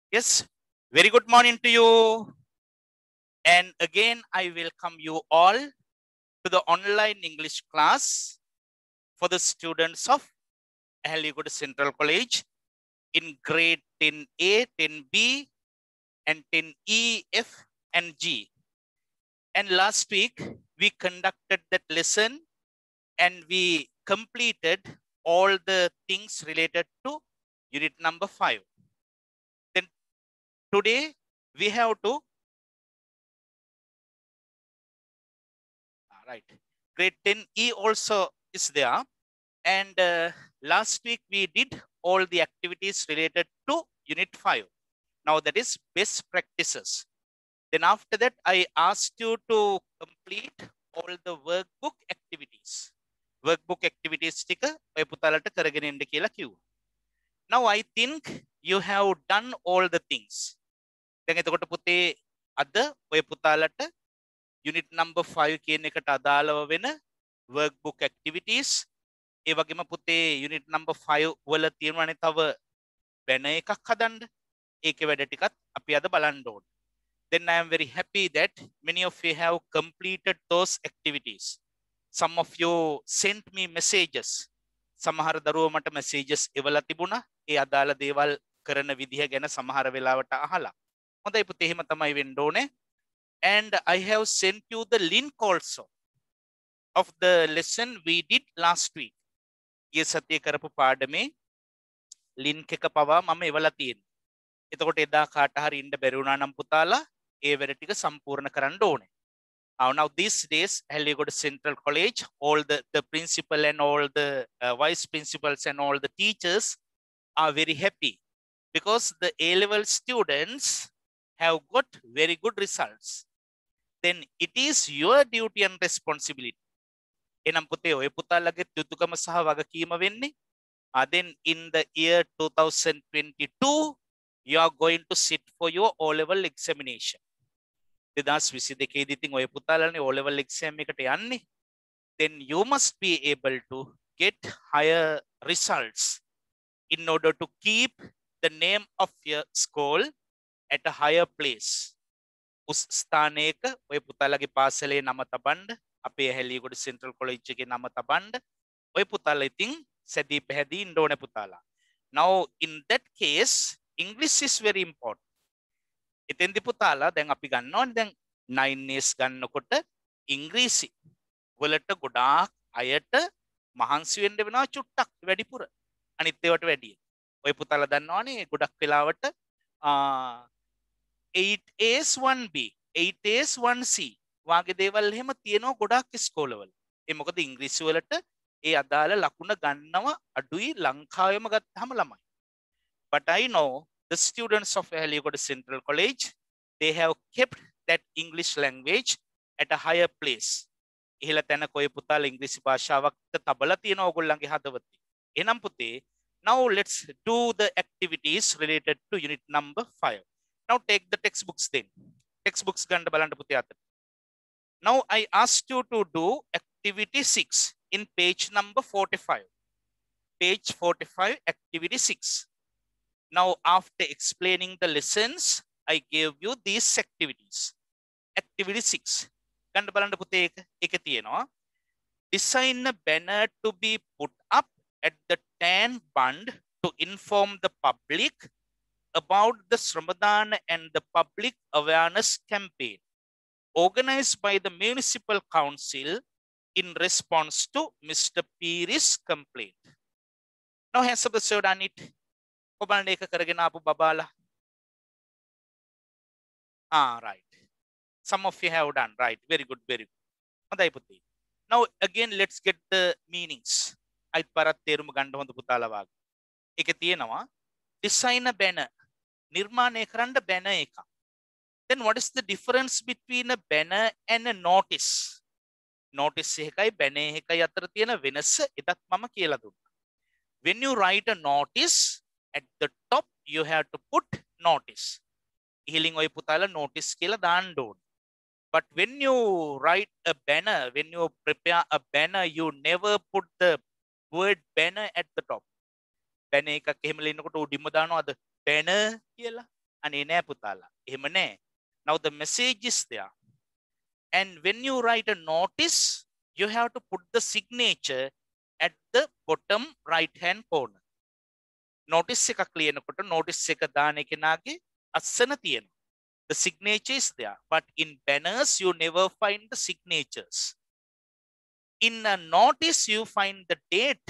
Yes, very good morning to you. And again, I welcome you all to the online English class for the students of Ahligood Central College in grade 10A, 10B, and 10E, F, and G. And last week, we conducted that lesson and we completed all the things related to unit number 5. Then today, we have to right. Grade 10E also is there. And last week we did all the activities related to Unit 5. Now that is best practices. Then after that, I asked you to complete all the workbook activities. Workbook activities ටික ඔය පුතාලට කරගෙන එන්න කියලා කිව්වා. Now I think you have done all the things. දැන් එතකොට පුතේ අද ඔය පුතාලට unit number 5 කියන එකට අදාළව වෙන workbook activities ඒ වගේම පුතේ unit number 5 වල තියෙනවානේ තව banner එකක් හදන්න. ඒකේ වැඩ ටිකත් අපි අද බලන්න ඕනේ. Then I am very happy that many of you have completed those activities. Some of you sent me messages. සමහර දරුවෝ මට messages එවලා තිබුණා. ඒ අදාළ දේවල් කරන විදිහ ගැන සමහර වෙලාවට අහලා. හොඳයි පුතේ එහෙම තමයි වෙන්න ඕනේ. And I have sent you the link also of the lesson we did last week. ගිය සතියේ කරපු පාඩමේ link එක පවා මම එවලා තියෙනවා. එතකොට එදා කාට හරි ඉන්න බැරි වුණා නම් පුතාලා ඒ වැඩ ටික සම්පූර්ණ කරන්න ඕනේ. Now these days, Ahligood Central College, all the principal and all the vice principals and all the teachers are very happy because the A-level students have got very good results. Then it is your duty and responsibility. එනම් පුතේ ඔය පුතාලගේ යුතුයකම සහ වගකීම වෙන්නේ then in the year 2022 you are going to sit for your O-level examination. 2022 දී ඉතින් ඔය පුතාලනේ O-level exam එකට යන්නේ. Then you must be able to get higher results in order to keep the name of your school at a higher place. උස් ස්ථානයක ඔය පුතාලගේ පාසලේ නම තබන්න අපේ ඇහැලියගොඩ Central College එකේ නම තබන්න ඔය පුතාලා ඉතින් සැදී පැහැදී ඉන්න ඕනේ පුතාලා. Now in that case English is very important. එතෙන්දි පුතාලා දැන් අපි ගන්නවනේ දැන් 9S ගන්නකොට ඉංග්‍රීසි වලට ගොඩාක් අයට මහන්සි වෙන්න වෙනවා චුට්ටක් වැඩිපුර අනිත් ඒවාට වැඩිය. ඔය පුතාලා දන්නවනේ ගොඩක් වෙලාවට 8As 1B 8As 1C වාගේ දේවල් එහෙම තියෙනවා ගොඩක් ඉස්කෝලවල. ඒ මොකද ඉංග්‍රීසි වලට ඒ අදාළ ලකුණ ගන්නව අඩුයි ලංකාවෙම ගත්තාම ළමයි. But I know the students of Ahligood Central College, they have kept that English language at a higher place. ඉහළ තැනක ඔය පුතාලා ඉංග්‍රීසි භාෂාවට තබලා තියෙන ඕගොල්ලන්ගේ හදවතේ. එහෙනම් පුතේ now let's do the activities related to unit number 5. Now take the textbooks then. Textbooks ගන්න බලන්න පුතේ අතට. Now I asked you to do activity 6 in page number 45. Page 45 activity 6. Now after explaining the lessons I gave you these activities. Activity 6 ගන්න බලන්න පුතේ එකේ තියෙනවා design a banner to be put up at the tan bund to inform the public about the Ramadan and the public awareness campaign organized by the municipal council in response to Mr. Piri's complaint. Now has the sir done it? ඔබලන්න ඒක කරගෙන ආපු බබාලා. Right. Some of you have done. Right. Very good. Very good. හොඳයි පුතේ. Now again let's get the meanings. අයිත් පරත් තේරුම ගන්න හොඳ පුතාලා වාගේ. ඒකේ තියෙනවා design a banner. නිර්මාණය කරන්න banner එකක්. Then what is the difference between a banner and a notice? Notice එකයි banner එකයි අතර තියෙන වෙනස එදත් මම කියලා දුන්නා. When you write a notice at the top you have to put notice. ඉහලින් ඔය පුතාලා notice කියලා දාන්න ඕනේ. But when you write a banner, when you prepare a banner, you never put the word banner at the top. Banner එකක් එහෙම ලියනකොට උඩින්ම දානවාද banner කියලා? අනේ නෑ පුතාලා. එහෙම නෑ. Now the message is there. And when you write a notice, you have to put the signature at the bottom right hand corner. Notice එකක් ලියනකොට notice එක දාන කෙනාගේ අස්සන තියෙනවා. The signature is there, but in banners you never find the signatures. In a notice you find the date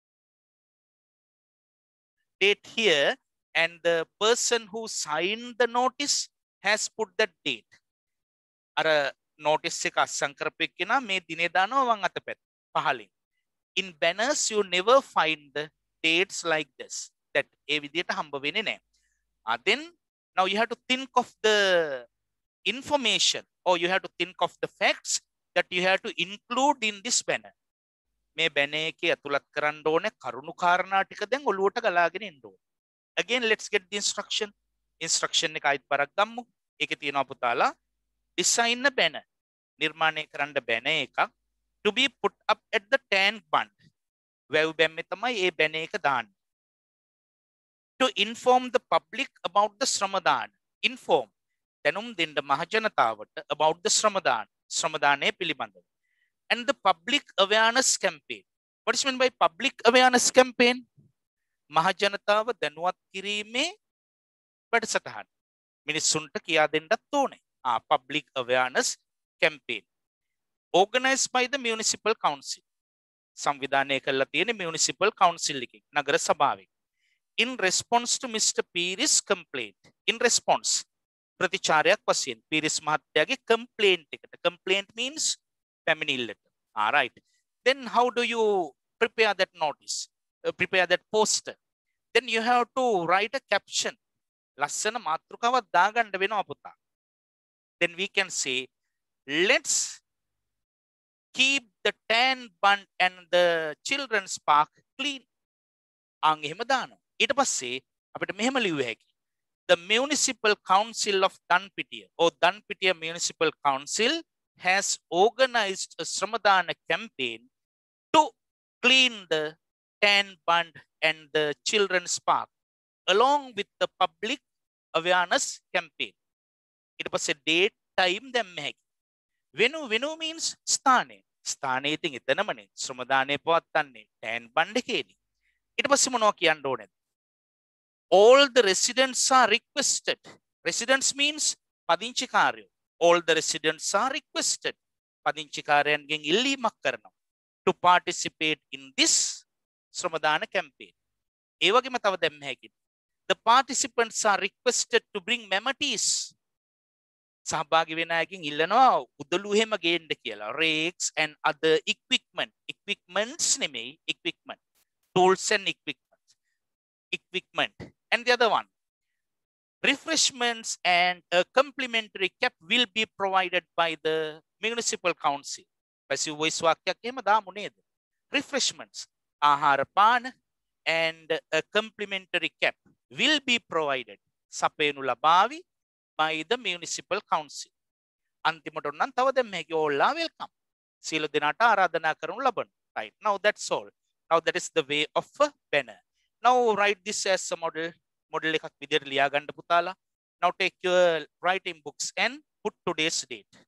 here, and the person who signed the notice has put that date. අර notice එක අස්සම් කරපු කෙනා මේ දිනේ දානවා වම් අත පැත්ත පහලින්. In banners you never find the dates like this. That ඒ විදියට හම්බ වෙන්නේ නැහැ. Then now you have to think of the information, or you have to think of the facts that you have to include in this banner. මේ banner එකේ ඇතුළත් කරන්න ඕනේ කරුණු කාරණා ටික දැන් ඔලුවට ගලාගෙන ඉන්න ඕනේ. Again, let's get the instruction. Instruction එක අයිත් බරක් ගමු. ඒකේ තියෙනවා පුතාලා design a banner. නිර්මාණය කරන්න banner එකක් to be put up at the tank bund. වැව් බැම්මේ තමයි මේ banner එක දාන්නේ. To inform the public about the Sramadan. Inform. දැනුම් දෙන්න මහජනතාවට about the Sramadan. Sramadanයේ පිළිබඳව. And the public awareness campaign. What is meant by public awareness campaign? මහජනතාව දැනුවත් කිරීමේ වැඩසටහන. මිනිස්සුන්ට කියා දෙන්නත් ඕනේ. Public awareness campaign. Organized by the municipal council. සංවිධානය කරලා තියෙන municipal council එකකින් නගර සභාවෙන්. In response to Mr. Piris complaint. In response. ප්‍රතිචාරයක් වශයෙන් Piris මහත්තයාගේ complaint එකට. Complaint means පැමිණිල්ලට. Right. Then how do you prepare that notice? Prepare that poster. Then you have to write a caption. ලස්සන මාතෘකාවක් දාගන්න වෙනවා පුතා. Then we can say, let's keep the tan bund and the children's park clean. එහෙම දානවා. ඊට පස්සේ අපිට මෙහෙම ලියුව හැකියි. The municipal council of Danpitiya or Danpitiya municipal council has organized a Sramadana campaign to clean the tan bund and the children's park along with the public awareness campaign. ඊට පස්සේ date time දැම්ම හැකියි. Venue means ස්ථානය. ස්ථානයේ ඉතින් එතනමනේ ශ්‍රමදානය පවත්වන්නේ tan bund එකේදී. ඊට පස්සේ මොනවා කියන්න ඕනේද? All the residents are requested. Residents means පදිංචිකාරයෝ. All the residents are requested. පදිංචිකාරයන්ගෙන් ඉල්ලීමක් කරනවා. To participate in this Sramadana campaign. ඒ වගේම තව දැම්ම හැකියි. The participants are requested to bring memories. සහභාගී වෙන අයගෙන් ඉල්ලනවා උදළු එහෙම ගේන්න කියලා. Rakes and other equipment. Equipments නෙමෙයි, equipment. Tools and equipment. Equipment. And the other one. Refreshments and a complimentary cap will be provided by the municipal council. Passive voice වාක්‍යයක් එහෙම දාමු නේද? Refreshments. ආහාර පාන and a complimentary cap will be provided. සපයනු ලබාවි by the municipal council. අන්තිමට නම් තව දැන් මේක ඕල්ලා welcome. සියලු දෙනාට ආරාධනා කරනු ලබන. Right. Now that's all. Now that is the way of a banner. Now write this as a model. Model එකක් විදිහට ලියා ගන්න පුතාලා. Now take your writing books and put today's date.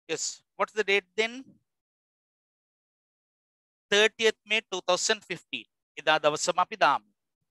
Yes. What's the date then? 30th May 2015. එදා දවසම අපි දාමු.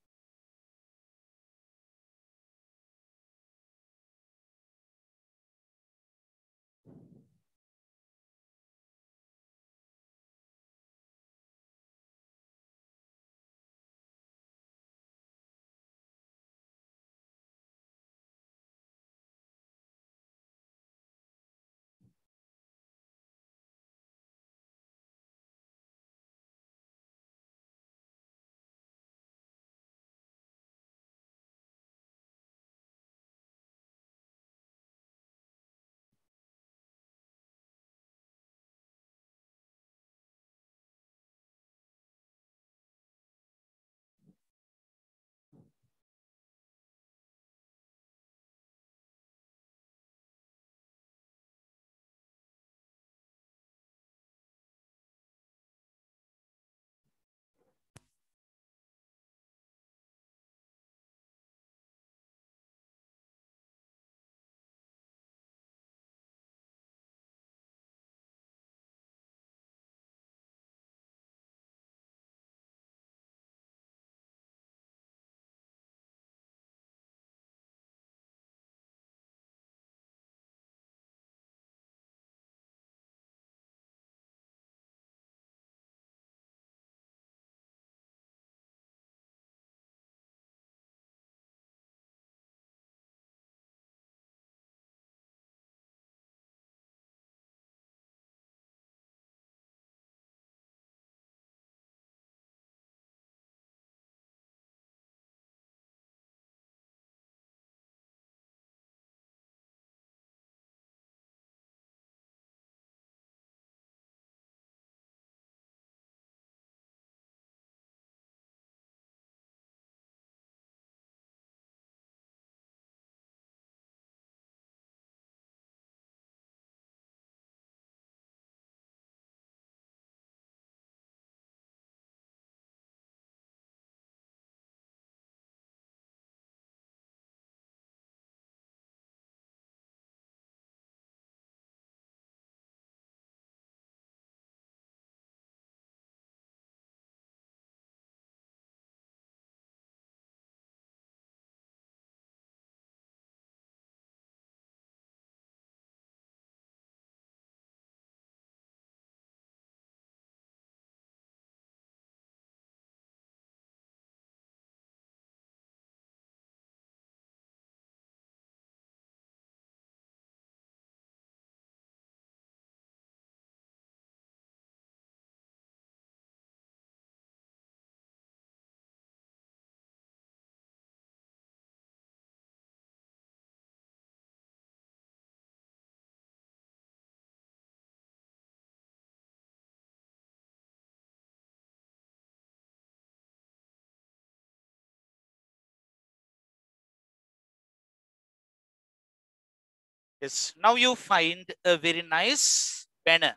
Yes. Now you find a very nice banner.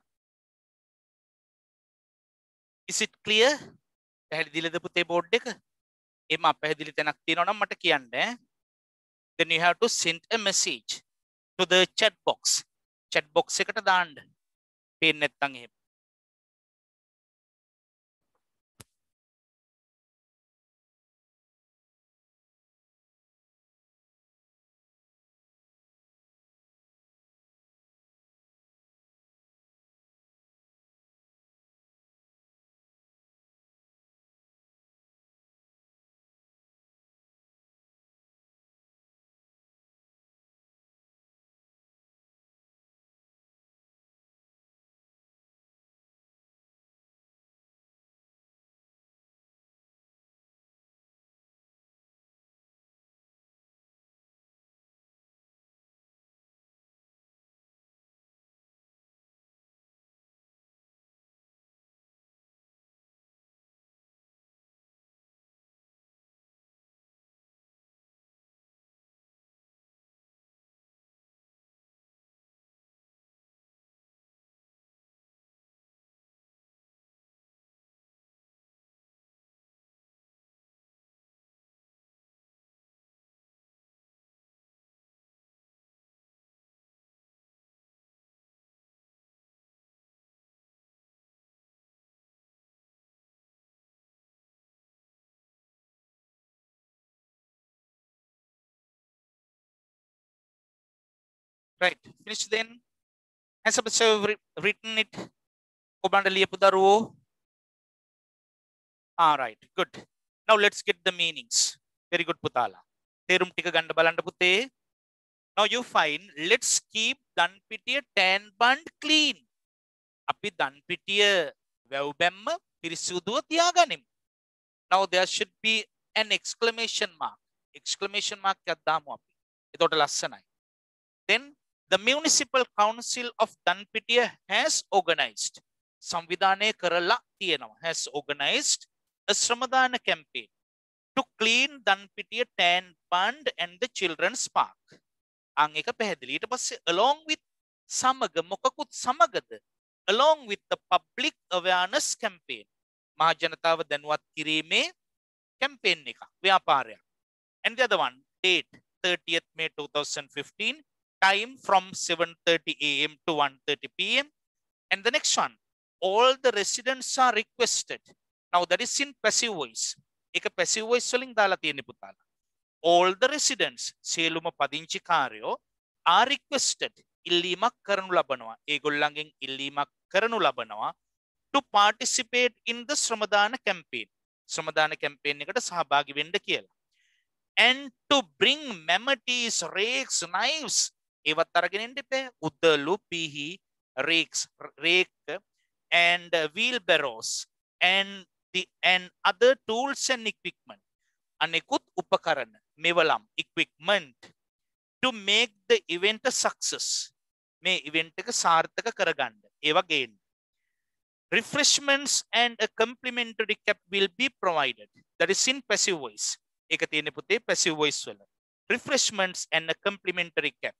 Is it clear? පැහැදිලිද පුතේ බෝඩ් එක? එහෙම අපැහැදිලි තැනක් තියෙනවා නම් මට කියන්න. Then you have to send a message to the chat box. Chat box එකට දාන්න. පේන්නේ නැත්නම් එහෙම. Right. Finish then. Has episode written it? Kobanda liyapu daruwo. All right. Good. Now let's get the meanings. Very good putala. Terum tika ganda balanda putte. Now you find, let's keep Danpitiya tan bund clean. Api Danpitiya වැව් බැම්ම පිරිසුදුව තියාගනිමු. Now there should be an exclamation mark. Exclamation mark එකක් දාමු අපි. එතකොට ලස්සනයි. Then the municipal council of Danpitiya has organized. සංවිධානය කරලා තියෙනවා. Has organized a shramadana campaign to clean Danpitiya tan bund and the children's park. අං එක පැහැදිලි. ඊට පස්සේ along with සමග මොකකුත් සමගද? Along with the public awareness campaign. මහ ජනතාව දැනුවත් කිරීමේ campaign එක. ව්‍යාපාරයක්. And the other one, date 30th May 2015, time from 7:30 AM to 1:30 PM. And the next one, all the residents are requested. Now that is in passive voice. එක passive voice වලින් දාලා තියෙන්නේ පුතාලා. All the residents, සියලුම පදිංචිකාරයෝ are requested. ඉල්ලීමක් කරනු ලබනවා. ඒගොල්ලන්ගෙන් ඉල්ලීමක් කරනු ලබනවා to participate in the shramadana campaign. Shramadana campaign එකට සහභාගී වෙන්න කියලා. And to bring mametes, rakes, knives. ඒවත් අරගෙන එන්න එපා. උදළු, පිහි, rakes, rake and wheelbarrows and other tools and equipment. අනෙකුත් උපකරණ, මෙවලම්, equipment to make the event a success. මේ event එක සාර්ථක කරගන්න. ඒවා ගේන්න. Refreshments and a complimentary cap will be provided. That is in passive voice. ඒක තියෙන්නේ පුතේ passive voice වල. Refreshments and a complimentary cap.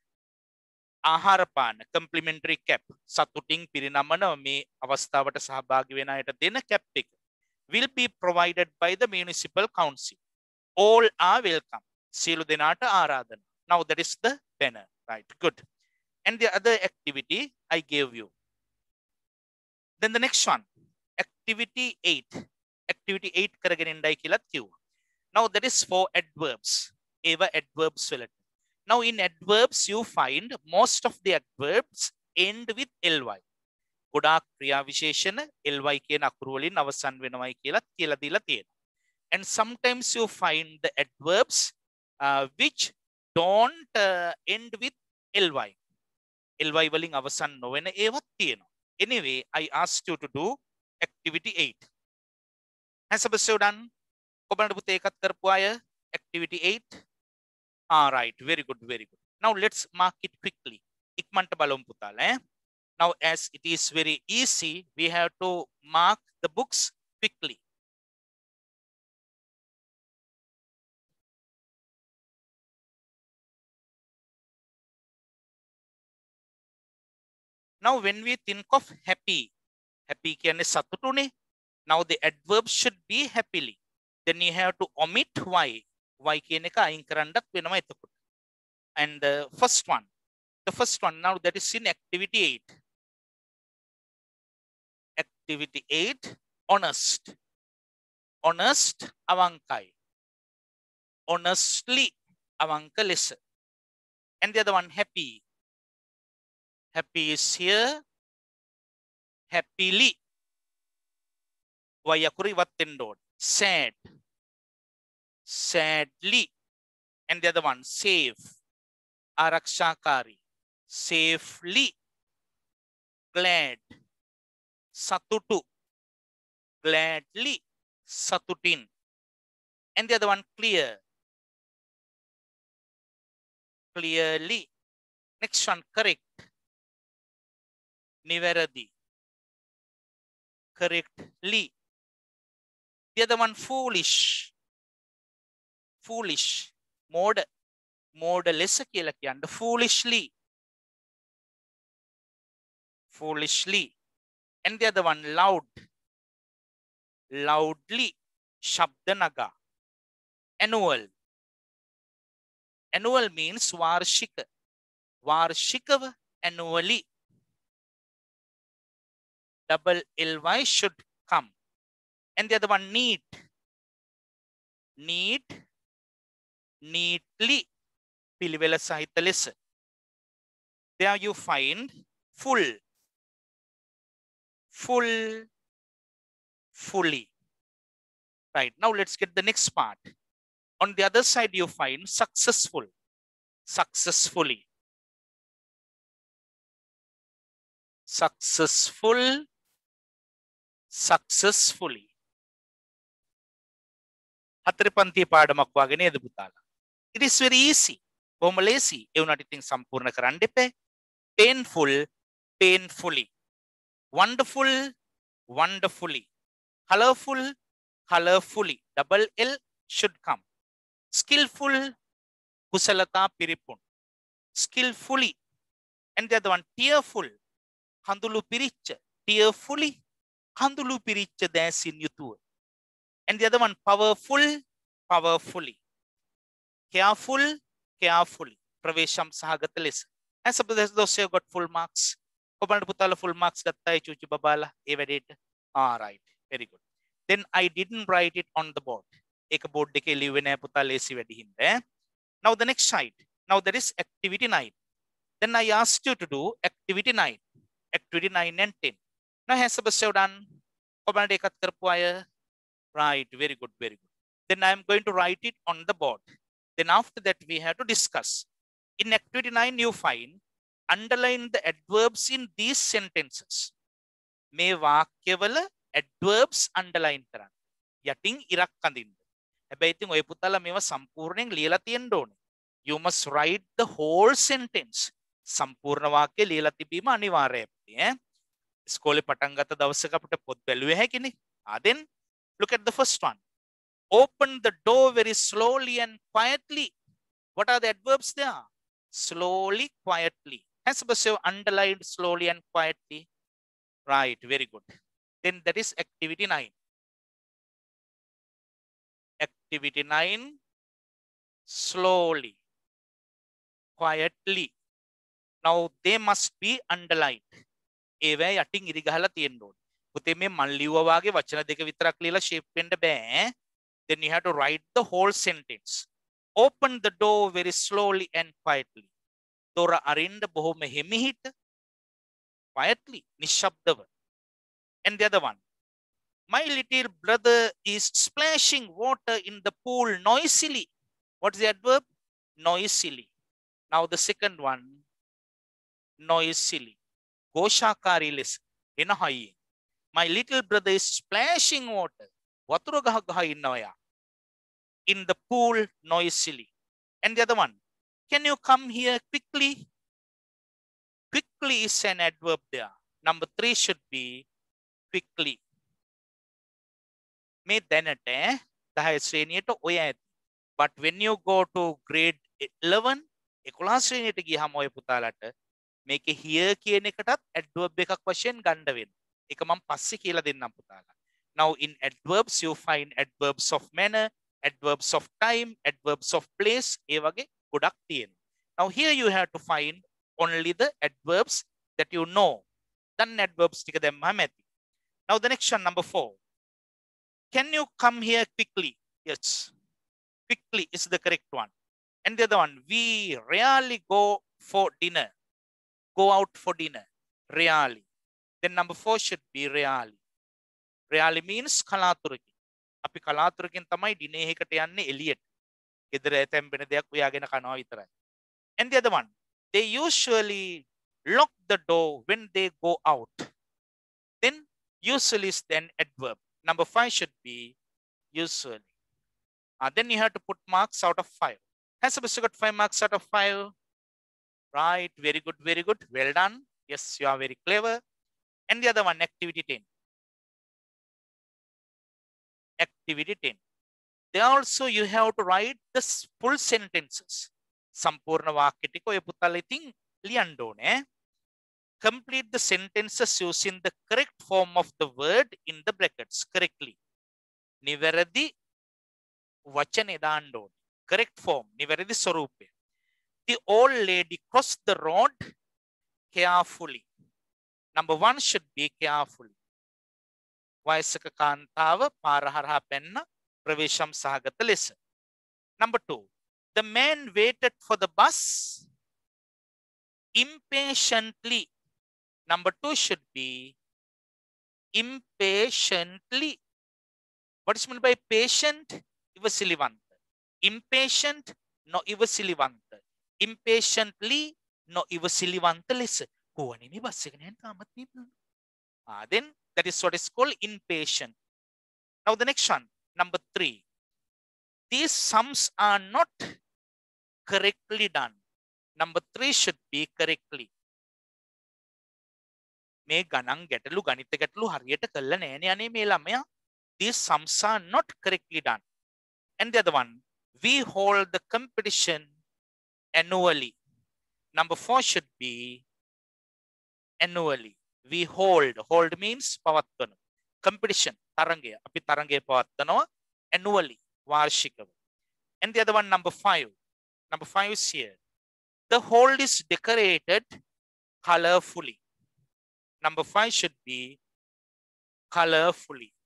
ආහාර පාන complimentary cap. සතුටින් පිරිනමන මේ අවස්ථාවට සහභාගී වෙන අයට දෙන cap එක will be provided by the municipal council. All are welcome. සියලු දෙනාට ආරාධනා. Now that is the banner. Right. Good. And the other activity I gave you. Then the next one, activity 8. Activity 8 කරගෙන ඉන්නයි කියලාත් කිව්වා. Now that is for adverbs. ඒවා adverbs වලට. Now in adverbs you find most of the adverbs end with ly. ගොඩාක් ක්‍රියා විශේෂණ ly කියන අකුරු වලින් අවසන් වෙනවයි කියලාත් කියලා දීලා තියෙනවා. And sometimes you find the adverbs which don't end with ly. ly වලින් අවසන් නොවන ඒවත් තියෙනවා. Anyway, I asked you to do activity 8. Has episode done? කොබලට පුතේ එකත් කරපු අය activity 8. All right, very good, very good. Now let's mark it quickly. ඉක්මනට බලමු පුතාලා. Now as it is very easy, we have to mark the books quickly. Now when we think of happy, happy කියන්නේ සතුටුනේ. Now the adverb should be happily. Then you have to omit y. Y කියන එක අයින් කරන්නත් වෙනවා එතකොට. And the first one now that is in activity 8. Activity 8, honest. Honest අවංකයි. Honestly අවංක ලෙස. And the other one happy. Happy is here. Happily. Y අකුරු ඉවත් වෙන්න ඕන. Sad. Sadly. And the other one safe. ආරක්ෂාකාරී. Safely. Glad. සතුටු. Gladly. සතුටින්. And the other one clear. Clearly. Next one correct. නිවැරදි. Correctly. The other one foolish. Foolish. මෝඩ. මෝඩ ලෙස කියලා කියන්න. Foolishly. Foolishly. And the other one loud. Loudly. ශබ්ද නගා. Annual. Annual means වාර්ෂික. වාර්ෂිකව annually. Double ly should come. And the other one neat. Neat. Neatly. පිළිවෙල සහිත ලෙස. There you find full, full, fully. Right. Now let's get the next part. On the other side, you find successful, successfully, successful, successfully. හතරපන්ති පාඩමක් වගේ නේද පුතාලා? It is very easy. කොහොම ලේසි. ඒ උනාට ඉතින් සම්පූර්ණ කරන්න එපා. Painful, painfully. Wonderful, wonderfully. Colorful, colorfully. Double L should come. Skillful, කුසලතා පිරිපුන්. Skillfully. And the other one, tearful. කඳුළු පිරිච්ච. Tearfully. කඳුළු පිරිච්ච දැසින් යුතුව. And the other one, powerful, powerfully. Careful, carefully. ප්‍රවේශම් සහගත ලෙස. And suppose those who got full marks. ඔබලට පුතාලා full marks ගත්තා ඒ චූචි බබාලා ඒ වැඩේට. Right. Very good. Then I didn't write it on the board. ඒක board එකේ ලිව්වේ නෑ පුතා ලේසි වැඩි හින්දා. Now the next side. Now there is activity 9. Then I asked you to do activity 9. Activity 9 and 10. Now has Sebastian done? ඔබලට ඒකත් කරපු අය. Right. Very good. Very good. Then I am going to write it on the board. Then after that we have to discuss. In activity 9 you find underline the adverbs in these sentences. මේ වාක්‍යවල adverbs underline කරන්න. යටින් ඉරක් අඳින්න. හැබැයි ඉතින් ඔය පුතාලා මේවා සම්පූර්ණයෙන් ලියලා තියෙන්න ඕනේ. You must write the whole sentence. සම්පූර්ණ වාක්‍ය ලියලා තිබීම අනිවාර්යයි. ඉස්කෝලේ පටන් ගත්ත දවසක අපිට පොත් බැලුවේ හැකිනේ. Then look at the first one. Open the door very slowly and quietly. What are the adverbs there? Slowly, quietly. Has Sebastian underlined slowly and quietly? Right, very good. Then that is activity 9. Activity 9, slowly, quietly. Now they must be underlined. ඒවැ යටින් ඉරි ගහලා තියෙන්න ඕනේ. පුතේ මේ මන් ලිව්වා වාගේ වචන දෙක විතරක් ලියලා shape වෙන්න බෑ. Then you have to write the whole sentence. Open the door very slowly and quietly. දොර අරින්න බොහොම හිමිහිට. Quietly, නිශ්ශබ්දව. And the other one. My little brother is splashing water in the pool noisily. What's the adverb? Noisily. Now the second one. Noisily. Goshakari lesa. Ena hayi. My little brother is splashing water. Watura gah gah innawa ya. In the pool noisily. And the other one. Can you come here quickly? Quickly is an adverb there. Number 3 should be quickly. මේ දැනට 10 ශ්‍රේණියට ඔය ඇති. But when you go to grade 11 11 ශ්‍රේණියට ගියහම ඔය පුතාලට මේකේ here කියන එකටත් adverb එකක් වශයෙන් ගන්න වෙනවා. ඒක මම පස්සේ කියලා දෙන්නම් පුතාලා. Now in adverbs you find adverbs of manner, adverbs of time, adverbs of place ඒ වගේ ගොඩක් තියෙනවා. Now here you have to find only the adverbs that you know. Then adverbs ටික දැම්මම ඇති. Now the next one, number 4. Can you come here quickly? Yes. Quickly is the correct one. And the other one, we rarely go for dinner. Go out for dinner. Rarely. Then number 4 should be rarely. Rarely means කලාතුරකින්. අපි කලාතුරකින් තමයි dinner එකකට යන්නේ එළියට. ගෙදර ඇතැම්බෙන දෙයක් උයාගෙන කනවා විතරයි. And the other one, they usually lock the door when they go out. Then usually is then adverb. Number 5 should be usually. Then you have to put marks out of 5. Has Sebastian got 5 marks out of 5? Right. Very good. Very good. Well done. Yes, you are very clever. And the other one, activity 10. Activity 10. There also you have to write the full sentences. සම්පූර්ණ වාක්‍ය ටික ඔය පුතාලා ඉතින් ලියන්න ඕනේ. Complete the sentences using the correct form of the word in the brackets correctly. නිවැරදි වචනේ දාන්න ඕනේ. Correct form, නිවැරදි ස්වරූපය. The old lady crossed the road carefully. Number 1 should be carefully. වයසක කාන්තාව පාර හරහා පැන්න ප්‍රවේශම් සහගත ලෙස. Number 2. The man waited for the bus impatiently. Number 2 should be impatiently. What is meant by patient? Ivasiliwanta. Impatient, no ivasiliwanta. Impatiently, no ivasiliwanta lesa. Kuwani mi bus එක නෑනේ තාමත් මේ. Then that is what is called impatient. Now the next one, number 3. These sums are not correctly done. Number 3 should be correctly. මේ ගණන් ගැටලු ගණිත ගැටලු හරියට කළා නෑනේ අනේ මේ ළමයා. These sums are not correctly done. And the other one, we hold the competition annually. Number 4 should be annually. We hold. Hold means පවත්වන. Competition, තරංගය. අපි තරංගය පවත්වනවා annually, වාර්ෂිකව. And the other one, number 5. Number 5 is here. The hold is decorated colorfully. Number 5 should be colorfully.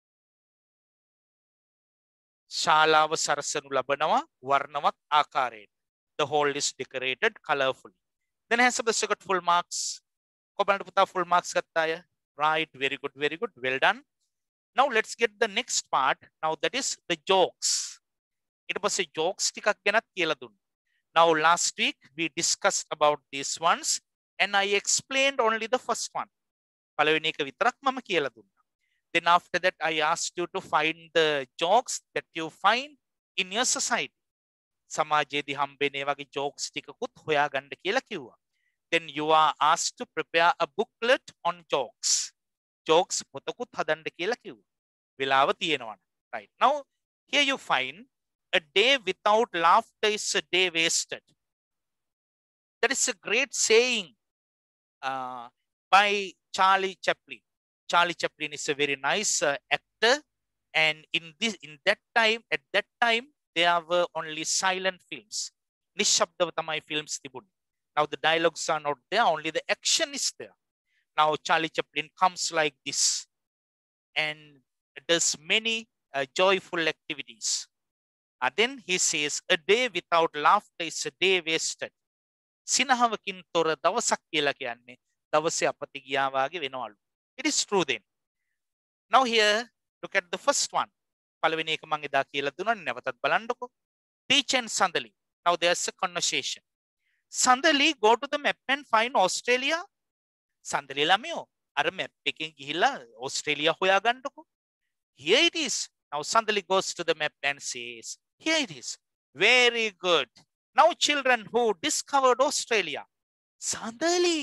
ශාලාව සරසනු ලබනවා වර්ණවත් ආකාරයෙන්. The hall is decorated colorfully. Then has the got full marks. කොබලට පුතා full marks ගත්තා අය. Right, very good, very good. Well done. Now let's get the next part. Now that is the jokes. ඊට පස්සේ jokes ටිකක් ගැනත් කියලා දුන්නා. Now last week we discussed about these ones and I explained only the first one. පළවෙනි එක විතරක් මම කියලා දුන්නා. Then after that, I asked you to find the jokes that you find in your society. සමාජයේදී හම්බෙන්නේ වගේ jokes ටිකකුත් හොයාගන්න කියලා කිව්වා. Then you are asked to prepare a booklet on jokes. Jokes පොතකුත් හදන්න කියලා කිව්වා. වෙලාව තියෙනවා. Right. Now, here you find a day without laughter is a day wasted. That is a great saying by Charlie Chaplin. Charlie Chaplin is a very nice actor, and at that time there were only silent films. Nishabdav tamai films tibunne. Now the dialogues are not there, only the action is there. Now Charlie Chaplin comes like this and does many joyful activities. And then he says, a day without laughter is a day wasted. Sinahavakin tora dawasak කියලා කියන්නේ දවසේ අපති ගියා වාගේ වෙනවලු. It is true then. Now here, look at the first one. පළවෙනි එක මම එදා කියලා දුන්නා නැවතත් බලන්නකො. Teach and Sandali. Now there's a conversation. Sandali, go to the map and find Australia. Sandali ළමයෝ අර map එකෙන් ගිහිල්ලා Australia හොයාගන්නකො. Here it is. Now Sandali goes to the map and says, here it is. Very good. Now children who discovered Australia. Sandali.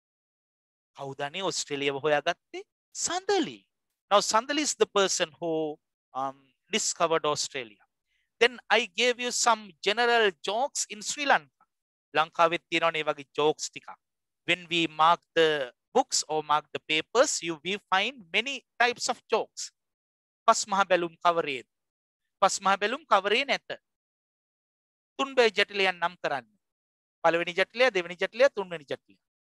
කවුදනේ Australia හොයාගත්තේ? Sandali. Now Sandali is the person who discovered Australia. Then I gave you some general jokes in Sri Lanka. ලංකාවෙත් තියෙනවනේ වගේ jokes ටිකක්. When we mark the books or mark the papers, we find many types of jokes. පස් මහ බැලුම් කවරේද? පස් මහ බැලුම් කවරේ නැත? තුන්බෑ ජටිලයන් නම් කරන්න. පළවෙනි ජටිලය, දෙවෙනි ජටිලය, තුන්වෙනි ජටිලය.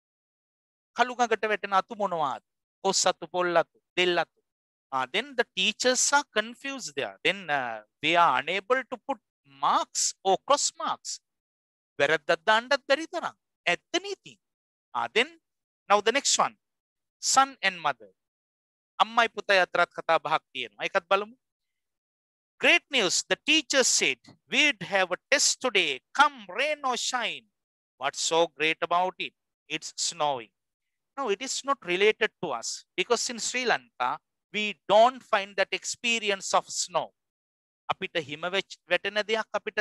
කළුගඟට වැටෙන අතු මොනවාද? කොස්සතු, පොල්ලතු, දෙල්ලතු. Then the teachers are confused there. Then we are unable to put marks or cross marks. වැරද්දක් දාන්නත් බැරි තරම්. ඇත්තනේ ඉතින්. Then now the next one. Son and mother. අම්මයි පුතයි අතරත් කතා බහක් තියෙනවා. ඒකත් බලමු. Great news. The teacher said we'd have a test today. Come rain or shine. What's so great about it? It's snowing. No, it is not related to us because in Sri Lanka, we don't find that experience of snow. අපිට හිම වැටෙන දෙයක් අපිට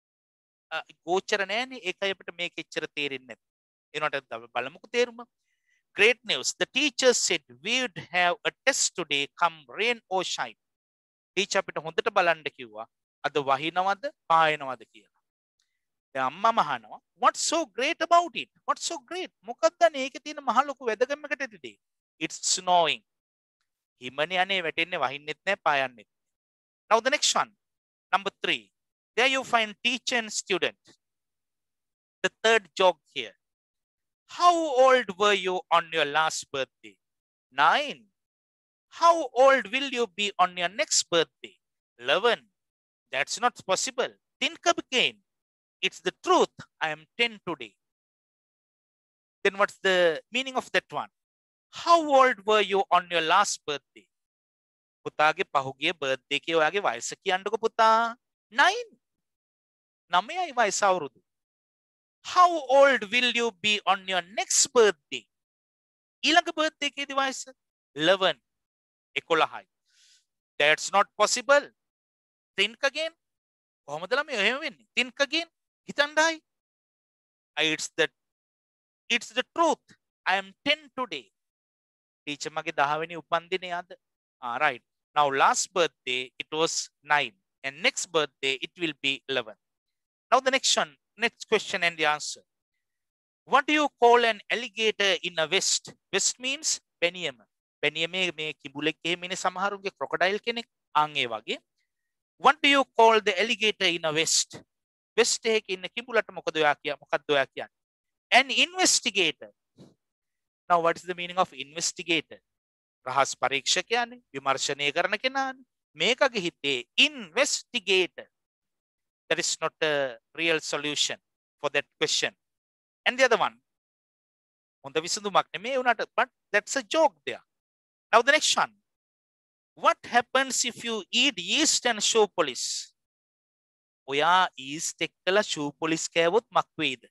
ගෝචර නෑනේ. ඒකයි අපිට මේක එච්චර තේරෙන්නේ නැත්තේ. ඒනට බලමුකෝ තේරුම. Great news. The teacher said we'd have a test today. Come rain or shine. Teacher අපිට හොඳට බලන්න කිව්වා. අද වහිනවද පායනවද කියලා. දැන් අම්මා මහනවා, what's so great about it? What's so great? මොකක්ද මේකේ තියෙන මහ ලොකු වැදගත්කමකට ඇතිදේ? It's snowing. හිමනේ අනේ වැටෙන්නේ වහින්නෙත් නැහැ පායන්නෙත්. Now the next one. Number 3. There you find teacher and student. The third joke here. How old were you on your last birthday? 9. How old will you be on your next birthday? 11. That's not possible. Think again. It's the truth. I am 10 today. Then what's the meaning of that one? How old were you on your last birthday? පුතාගේ පහුගිය birthday එකේ ඔයාගේ වයස කියන්නකො පුතා. 9. 9යි වයස අවුරුදු. How old will you be on your next birthday? ඊළඟ birthday එකේදී වයස 11. 11යි. That's not possible. Think again. කොහොමද ළමයි එහෙම වෙන්නේ? Think again. හිතන්නයි. It's the truth. I am 10 today. Teacher මගේ 10 වෙනි උපන්දිනය අද. Right. Now last birthday it was 9 and next birthday it will be 11. Now the next question and the answer. What do you call an alligator in a vest? Vest means peniyama. Peniyame me kibulek එහෙම ඉන්නේ සමහරුන්ගේ crocodile කෙනෙක්. අන් ඒ වගේ. What do you call the alligator in a vest? Vest එකේ ඉන්න කිඹුලට මොකද ඔයා කියන්නේ? An investigator. Now what is the meaning of investigator? රහස් පරීක්ෂකයානේ, විමර්ශනය කරන කෙනානේ. මේකගේ හිතේ investigator. That is not a real solution for that question. And the other one, හොඳ විසඳුමක් නෙමෙයි උනට, but that's a joke there. Now the next one. What happens if you eat yeast and shoe polish? ඔයා yeast එක්කලා shoe polish කෑවොත් මක් වෙයිද?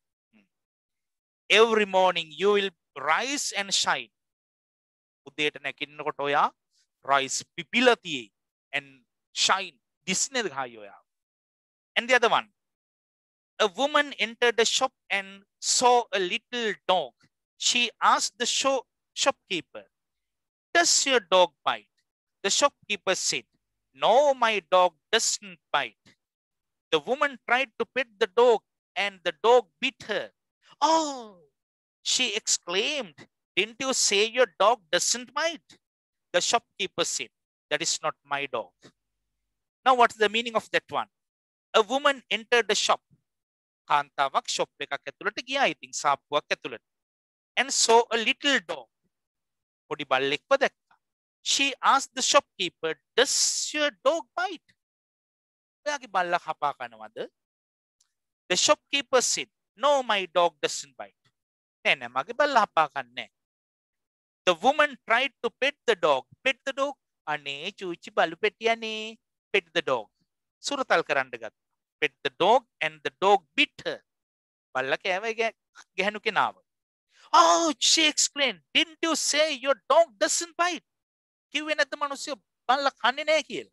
Every morning you will rise and shine. උදේට නැගිටිනකොට ඔයා rise පිපිලා තියෙයි and shine දිස්නේ ගහයි ඔයා. And the other one. A woman entered the shop and saw a little dog. She asked the shopkeeper, "Does your dog bite?" The shopkeeper said, "No, my dog doesn't bite." The woman tried to pet the dog and the dog bit her. "Oh," she exclaimed, "didn't you say your dog doesn't bite?" The shopkeeper said, "That is not my dog." Now what's the meaning of that one? A woman entered the shop. කාන්තාවක් shop එකක් ඇතුළට ගියා. ඉතින් සාප්පුවක් ඇතුළට. And saw a little dog. පොඩි බල්ලෙක්ව දැක්කා. She asked the shopkeeper, "Does your dog bite?" ඔයාගේ බල්ලා කපා කනවද? The shopkeeper said, "No, my dog doesn't bite." නෑ මගේ බල්ලා කපා කන්නේ. The woman tried to pet the dog. Pet the dog. අනේ චූචි බලු පෙටියනේ. Pet the dog. සුරතල් කරන්න ගත්තා. Pet the dog and the dog bit her. බල්ලා කෑව ගැහණු කෙනාව. "Oh," she exclaimed, "didn't you say your dog doesn't bite?" කිව්වේ නැද්ද මිනිස්සු බල්ලා කන්නේ නැහැ කියලා?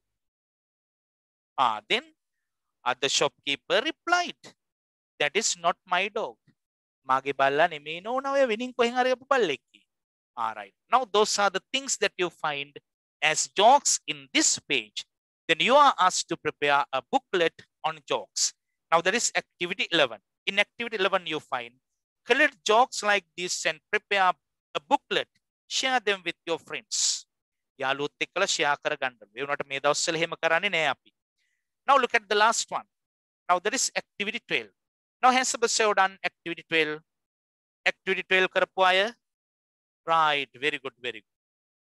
Then the shopkeeper replied, "That is not my dog." මාගේ බල්ලා නෙමෙයි නෝන ඔය වෙනින් කොහෙන් හරි අපු බල්ලෙක්. Alright. Now those are the things that you find as jokes in this page. Then you are asked to prepare a booklet on jokes. Now that is activity 11. In activity 11 you find collect jokes like this and prepare a booklet. Share them with your friends. යාළුවොත් එක්කලා share කරගන්න. ඒ වුණාට මේ දවස්වල එහෙම කරන්නේ නෑ අපි. Now look at the last one. Now that is activity 12. Now has Sebastian done activity 12? Activity 12 කරපු අය? Right, very good, very good.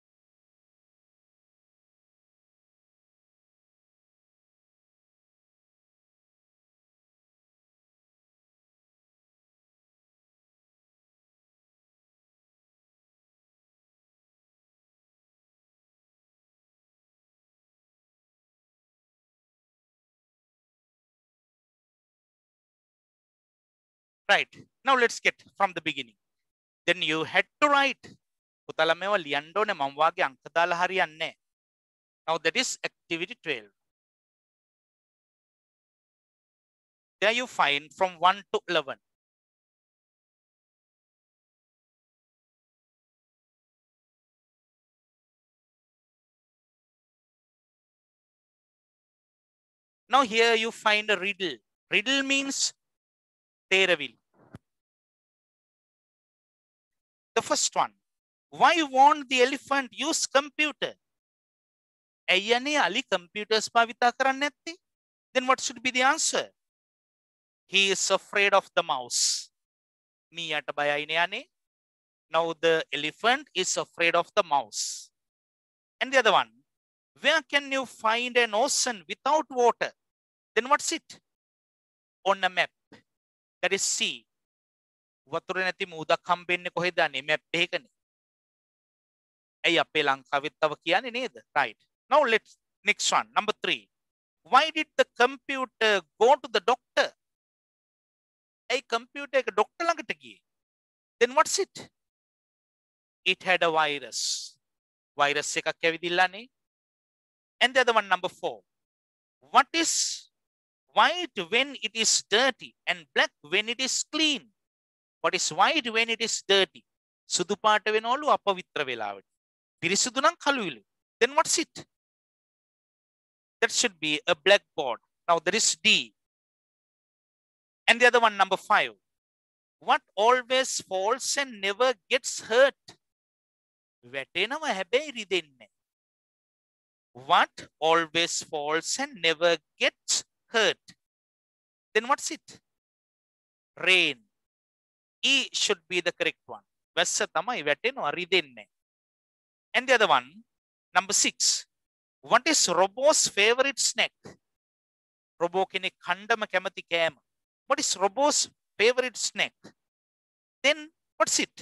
Right. Now let's get from the beginning. Then you had to write. පුතාලා මේවා ලියන්න ඕනේ මම වාගේ අංක දාලා හරියන්නේ නැහැ. Now that is activity 12. There you find from 1 to 11. Now here you find a riddle. Riddle means තේරවිලි. The first one. Why won't the elephant use computer? ඇයියනේ අලි computers භාවිතා කරන්නේ නැත්තේ? Then what should be the answer? He is afraid of the mouse. මීයට බයයිනේ යන්නේ. Now the elephant is afraid of the mouse. And the other one. Where can you find an ocean without water? Then what's it? On a map. That is sea. වතුර නැති මූදක් හම්බෙන්නේ කොහෙද අනේ map එකකනේ. ඇයි අපේ ලංකාවෙත් තව කියන්නේ නේද? Right. Now let's next one. Number 3. Why did the computer go to the doctor? ඇයි computer එක doctor ළඟට ගියේ? Then what's it? It had a virus. Virus එකක් ඇවිදිලානේ. And the other one, number 4. What is white when it is dirty and black when it is clean? What is white when it is dirty? සුදු පාට වෙනවලු අපවිත්‍ර වෙලාවට. පිරිසුදු නම් කළුයිලු. Then what's it? That should be a blackboard. Now there is D. And the other one, number 5. What always falls and never gets hurt? වැටෙනවා හැබැයි රිදෙන්නේ. What always falls and never gets hurt? Then what's it? Rain. E should be the correct one. වැස්ස තමයි වැටෙනවා රිදෙන්නේ. And the other one, number 6. What is Robo's favorite snack? Robo කෙනෙක් කණ්ඩම කැමති කෑම. What is Robo's favorite snack? Then what's it?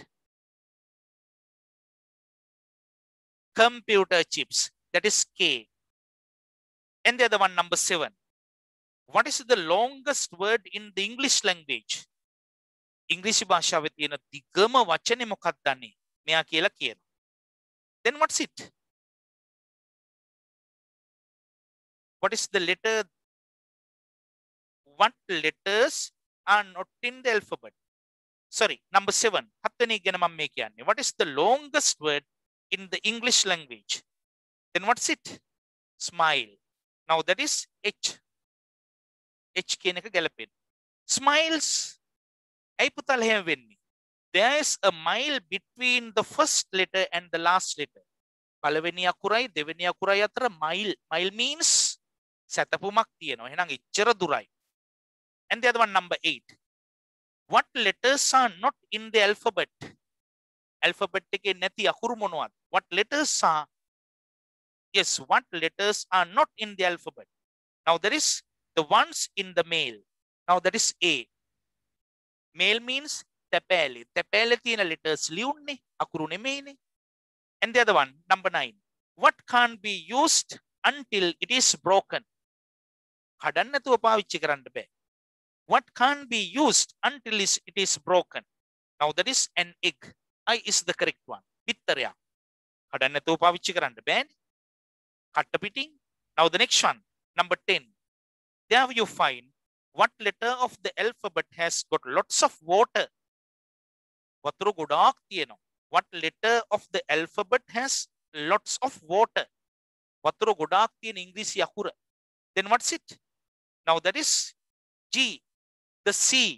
Computer chips. That is K. And the other one, number 7. What is the longest word in the English language? English භාෂාවේ තියෙන දිගම වචනේ මොකක්ද දන්නේ? මෙයා කියලා කියනවා. Then what's it? What is the letter? What letters are not in the alphabet? Sorry, number 7. හත්වෙනි ගැන මම මේ කියන්නේ. What is the longest word in the English language? Then what's it? Smile. Now that is H. H කියන එක ගැලපෙන්නේ. Smiles. ඇයි පුතාල එහෙම වෙන්නේ? There is a mile between the first letter and the last letter. පළවෙනි අකුරයි දෙවෙනි අකුරයි අතර mile. Mile means සැතපුමක් තියෙනවා. එහෙනම් ඉච්චර දුරයි. And the other one, number 8. What letters are not in the alphabet? Alphabet එකේ නැති අකුරු මොනවද? What letters are? Yes, what letters are not in the alphabet? Now there is the ones in the male. Now that is A. Male means තැපෑලේ. තැපෑලේ තියෙන letters ලියුන්නේ අකුරු නෙමෙයිනේ. And the other one, number 9. What can't be used until it is broken? කඩන්න නැතුව පාවිච්චි කරන්න බෑ. What can't be used until it is broken? Now that is an egg. I is the correct one. පිටරයක්. කඩන්න නැතුව පාවිච්චි කරන්න බෑනේ. කට්ට පිටින්. Now the next one, number 10. There you find what letter of the alphabet has got lots of water? වතුර ගොඩාක් තියෙනවා. What letter of the alphabet has lots of water? වතුර ගොඩාක් තියෙන ඉංග්‍රීසි අකුර. Then what's it? Now that is G. The C.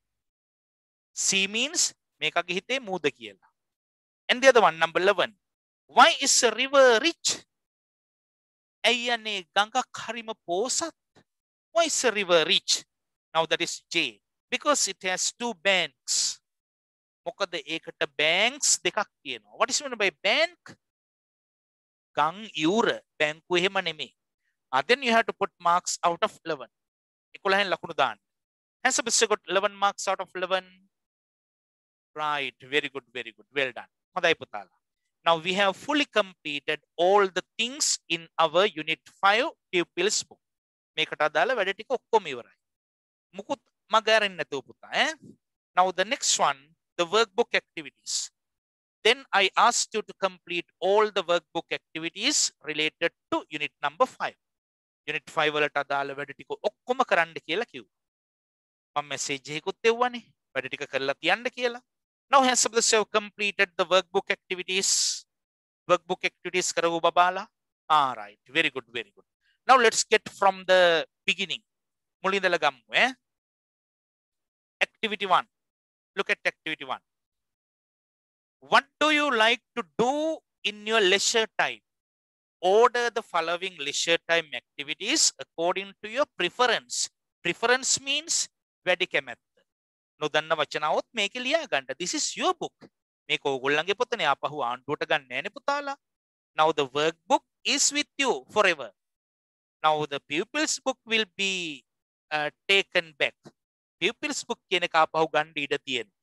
C means මේකගේ හිතේ මූද කියලා. And the other one, number 11. Why is a river rich? ඇයියනේ ගඟක් හරිම පෝසත්? Why is a river rich? Now that is J. Because it has 2 banks. මොකද ඒකට banks දෙකක් තියෙනවා. What is meant by bank? ගම් යූර. බැංකුව එහෙම නෙමෙයි. Then you have to put marks out of 11. 11 ලකුණු දාන්න. Has Sabissa got 11 marks out of 11? Right. Very good. Very good. Well done. හොඳයි පුතාලා. Now we have fully completed all the things in our unit 5 pupils book. මේකට අදාළ වැඩ ටික ඔක්කොම ඉවරයි. මුකුත් මග අරින්න නැතුව පුතා ඈ. Now the next one, the workbook activities. Then I asked you to complete all the workbook activities related to unit number 5. Unit 5 වලට අදාළ වැඩ ටික ඔක්කොම කරන්න කියලා කිව්වා. මම message එකකුත් දෙවුවානේ. වැඩ ටික කරලා තියන්න කියලා. Now has Sabdasya completed the workbook activities? Workbook activities කරව බබාලා? Ah, right. Very good, very good. Now let's get from the beginning. මුලින්දලා ගමු ඈ. Activity 1. Look at activity 1. What do you like to do in your leisure time? Order the following leisure time activities according to your preference. Preference means වැඩි කැමැත්ත. නොදන්න වචනාවොත් මේකේ ලියා ගන්න. This is your book. මේක ඕගොල්ලන්ගේ පොතනේ. ආපහු ආණ්ඩුවට ගන්න නෑනේ පුතාලා. Now the workbook is with you forever. Now the pupils book will be taken back. Pupils book කියන එක ආපහු ගන්න ඉඩ තියෙනවා.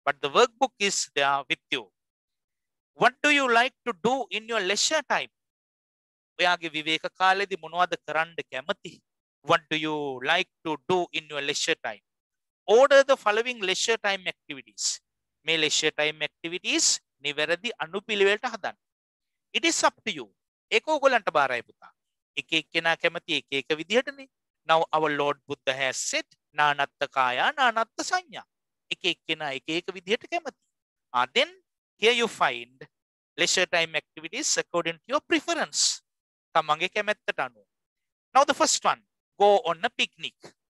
but the workbook is there with you. What do you like to do in your leisure time? ඔයාගේ විවේක කාලෙදි මොනවද කරන්න කැමති? What do you like to do in your leisure time? Order the following leisure time activities. මේ leisure time activities නිවැරදි අනුපිළිවෙලට හදන්න. It is up to you. ඒක ඕගොල්ලන්ට බාරයි පුතා. එක එක්කෙනා කැමති එක එක විදිහටනේ. Now our Lord Buddha has said නානත්ත කායා නානත්ත සංඥා. එක එක්කෙනා එක එක විදිහට කැමති. Then here you find leisure time activities according to your preference. තමන්ගේ කැමැත්තට අනුව. Now the first one, go on a picnic.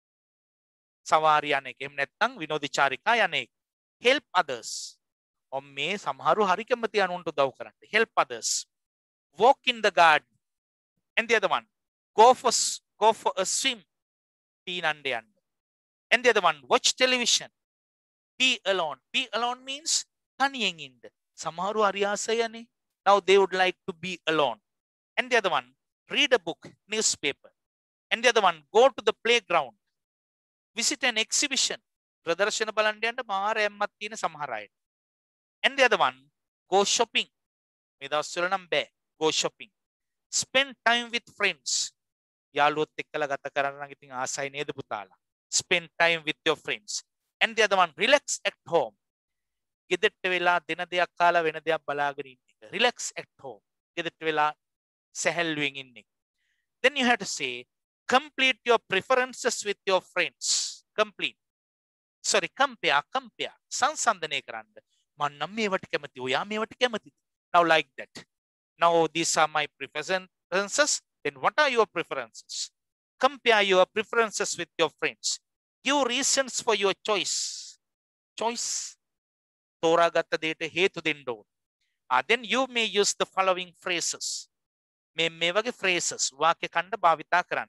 සවාරි යන එක. එහෙම නැත්නම් විනෝදචාරිකා යන එක. Help others. මේ සමහරු හරි කැමති අනුන්ට උදව් කරන්න. Help others. Walk in the garden. And the other one, go for a swim. පීනන්න යන්න. And the other one, watch television. Be alone. Be alone means තනියෙන් ඉන්න. සමහරු හරි ආසයනේ. Now they would like to be alone. And the other one, read a book, newspaper. And the other one, go to the playground. Visit an exhibition. ප්‍රදර්ශන බලන්න යන්න මාර යම්මත් තියෙන සමහර අය. And the other one, go shopping. මේ දවස්වල නම් බෑ. Go shopping. Spend time with friends. යාළුවොත් එක්කලා ගත කරන්න නම් ඉතින් ආසයි නේද පුතාලා. Spend time with your friends. And the other one, relax at home. ගෙදරට වෙලා දින දෙයක් කාලා වෙන දෙයක් බලාගෙන ඉන්න එක. Relax at home. ගෙදරට වෙලා සැහැල්ලුවෙන් ඉන්න එක. Then you have to say, complete your preferences with your friends. Complete. Sorry, compare. සංසන්දනය කරන්න. මම නම් මේවට කැමති. ඔයා මේවට කැමතිද? Now like that. Now these are my preferences. Then what are your preferences? Compare your preferences with your friends. Give reasons for your choice. Choice. තෝරාගත්ත දෙයට හේතු දෙන්න ඕන. Then you may use the following phrases. මේ වගේ phrases වාක්‍ය ඛණ්ඩ භාවිතා කරන්න.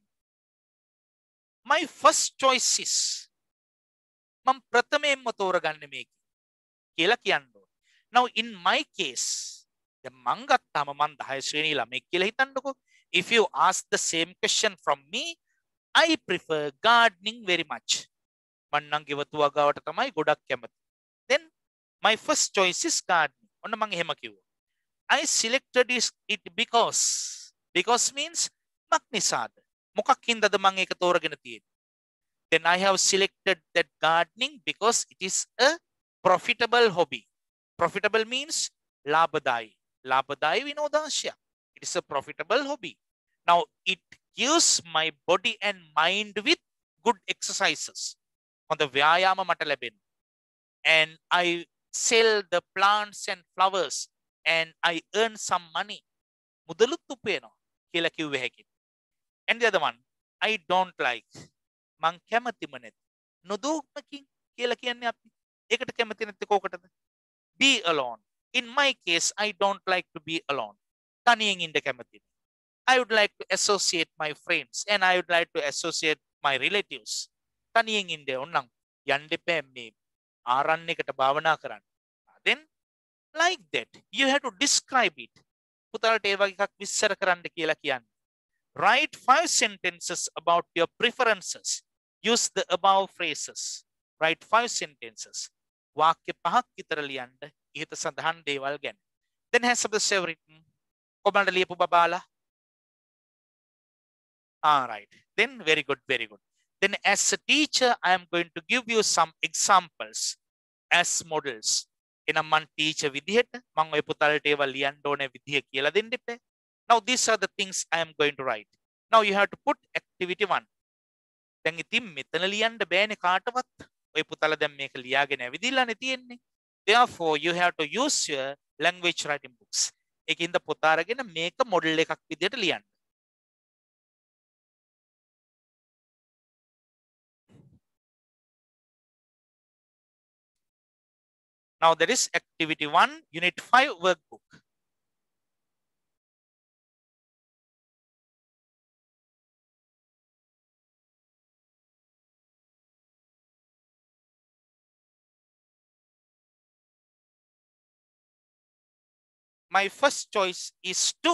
My first choice is. මම ප්‍රථමයෙන්ම තෝරගන්නේ මේක කියලා කියන්න ඕන. Now in my case දැන් මං ගත්තාම මං 10 ශ්‍රේණිය ළමෙක් කියලා හිතන්නකෝ. If you ask the same question from me, I prefer gardening very much. මං නම් ගෙවතුවා ගාවට තමයි ගොඩක් කැමති. Then my first choice is gardening. ඔන්න මං එහෙම කිව්වා. I selected it because means මක් නිසාද? මොකක් හින්දාද මං ඒක තෝරගෙන තියෙන්නේ? Then I have selected that gardening because it is a profitable hobby. Profitable means ලාභදායි. ලාභදායි විනෝදාංශය. It is a profitable hobby. Now it gives my body and mind with good exercises. On the ව්‍යායාම මට ලැබෙන. And I sell the plants and flowers and I earn some money. මුදලුත් උපයනවා කියලා කිව්වේ හැකියි. And the other one, I don't like. මං කැමතිම නැති. නොදෝමකින් කියලා කියන්නේ අපි. ඒකට කැමති නැත්තේ කොකටද? Be alone. In my case, I don't like to be alone. තනියෙන් ඉන්න කැමති. I would like to associate my friends and I would like to associate my relatives. තනියෙන් ඉන්න ඕනනම් යන්න එපා මේ ආරණ්‍යයකට භාවනා කරන්න. Then like that, you have to describe it. පුතාලට ඒ වගේ එකක් විස්තර කරන්න කියලා කියන්නේ. Write 5 sentences about your preferences. Use the above phrases. Write 5 sentences. වාක්‍ය 5ක් විතර ලියන්න ඉහත සඳහන් දේවල් ගැන. Then has the written. කොබලට ලියපු බබාලා. All right. Then very good. Then as a teacher, I am going to give you some examples as models. එනම් මං teacher විදිහට මං ඔය පුතාලට ඒවා ලියන්න ඕනේ විදිහ කියලා දෙන්න ඉපේ. Now these are the things I am going to write. Now you have to put activity 1. දැන් ඉතින් මෙතන ලියන්න බෑනේ කාටවත්. ඔය පුතාලා දැන් මේක ලියාගෙන ඇවිදිලානේ තියෙන්නේ. Therefore you have to use your language writing books. ඒකින්ද පොත අරගෙන මේක මොඩල් එකක් විදිහට ලියන්න. Now there is activity 1, unit 5 workbook. My first choice is to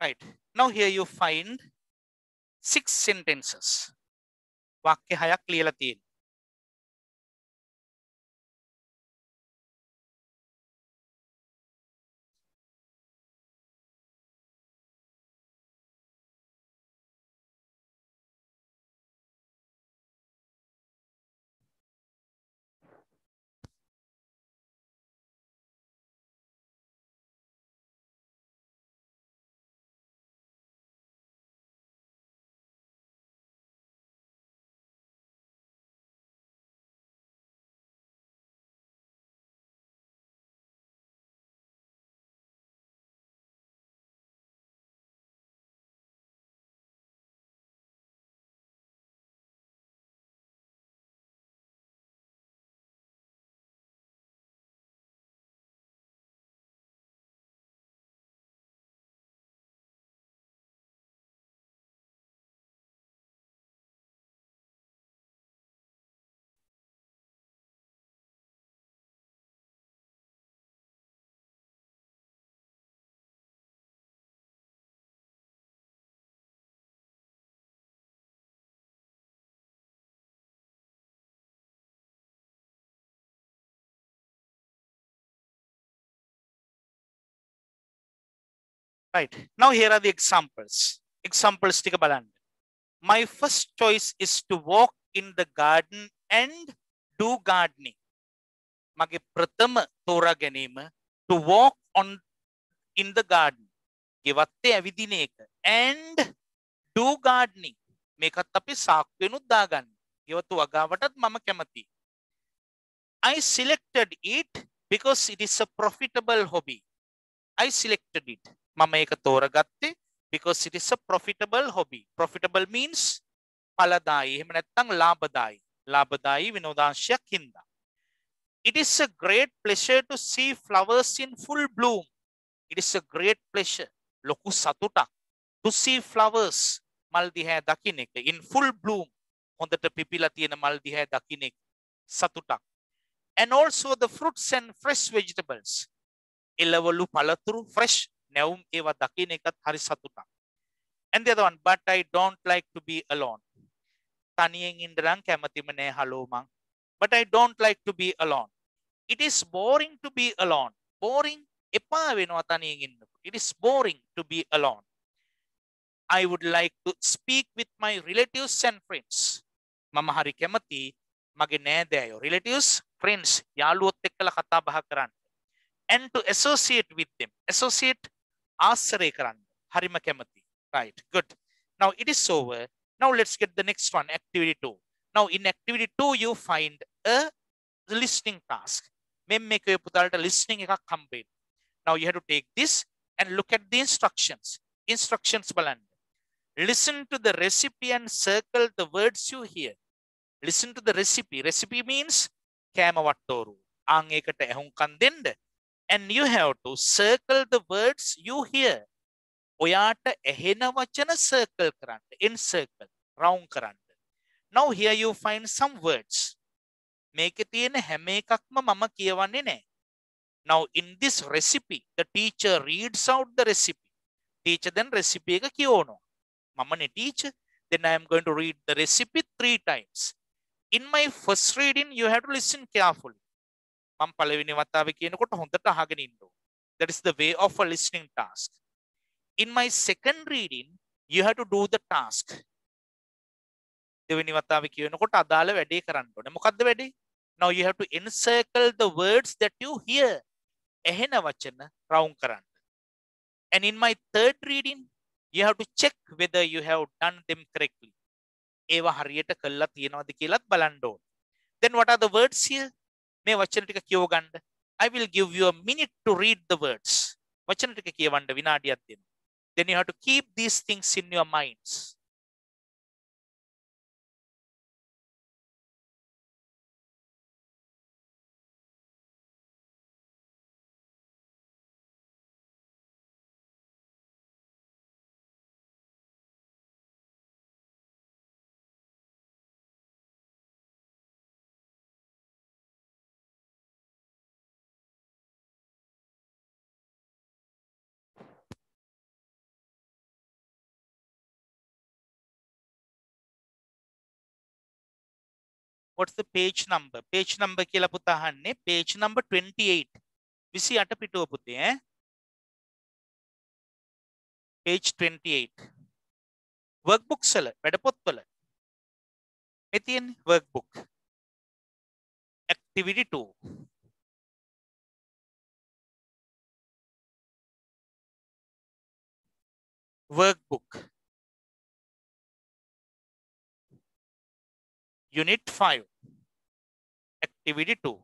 Right. Now here you find 6 sentences. වාක්‍ය 6ක් ලියලා තියෙනවා. Right. Now here are the examples. Examples ටික බලන්න. My first choice is to walk in the garden and do gardening. මගේ ප්‍රථම තෝරා ගැනීම to walk on in the garden. ගෙවත්තේ ඇවිදින එක. And do gardening. මේකත් අපි සාක්කුවෙනුත් දාගන්න. ගෙවතු වගාවටත් මම කැමතියි. I selected it because it is a profitable hobby. I selected it. මම ඒක තෝරගත්තේ because it is a profitable hobby. Profitable means ඵලදායි. එහෙම නැත්නම් ලාභදායි. ලාභදායි විනෝදාංශයක් හින්දා. It is a great pleasure to see flowers in full bloom. It is a great pleasure. ලොකු සතුටක්. To see flowers. මල් දිහා දකින්න එක. In full bloom. හොඳට පිපිලා තියෙන මල් දිහා දකින්න එක. සතුටක්. And also the fruits and fresh vegetables. එළවලු පළතුරු fresh නැවුම් ඒවා දකින්න එකත් හරි සතුටක්. And the other one, but I don't like to be alone. තනියෙන් ඉන්න නම් කැමතිම නෑ හලෝ මං. But I don't like to be alone. It is boring to be alone. Boring එපා වෙනවා තනියෙන් ඉන්නකොට. It is boring to be alone. I would like to speak with my relatives and friends. මම හරි කැමති මගේ නෑදෑයෝ relatives friends යාළුවොත් එක්කලා කතා බහ කරන්න. And to associate with them. Associate ආශ්‍රය කරන්න. හරිම කැමති. Right. Good. Now it is over. Now let's get the next one, activity 2. Now in activity 2 you find a listening task. මෙන්න මේක පුතාලට listening එකක් හම්බෙන්න. Now you have to take this and look at the instructions. Instructions බලන්න. Listen to the recipe and circle the words you hear. Listen to the recipe. Recipe means කෑම වට්ටෝරු. ආන් ඒකට ඇහුම්කන් දෙන්න. And you have to circle the words you hear. ඔයාට ඇහෙන වචන circle කරන්න. Encircle. Round කරන්න. Now here you find some words. මේකේ තියෙන හැම එකක්ම මම කියවන්නේ නැහැ. Now in this recipe, the teacher reads out the recipe. Teacher then recipe එක කියවනවා. මමනේ teacher. Then I am going to read the recipe 3 times. In my first reading, you have to listen carefully. මම පළවෙනි වතාවේ කියනකොට හොඳට අහගෙන ඉන්න ඕන. That is the way of a listening task. In my second reading, you have to do the task. දෙවෙනි වතාවේ කියනකොට අදාළ වැඩේ කරන්න ඕනේ. මොකද්ද වැඩේ? Now you have to encircle the words that you hear. ඇහෙන වචන round කරන්න. And in my third reading, you have to check whether you have done them correctly. ඒවා හරියට කළා තියෙනවද කියලාත් බලන්න ඕන. Then what are the words here? මේ වචන ටික කියව ගන්න. I will give you a minute to read the words. වචන ටික කියවන්න විනාඩියක් දෙන්න. Then you have to keep these things in your minds. What's the page number? Page number කියලා පුතා අහන්නේ. Page number 28. 28 පිටුව පුතේ ඈ. Page 28. Workbooks වල වැඩපොත් වල මේ තියෙන්නේ workbook. Activity 2. Workbook. Unit 5. Activity 2.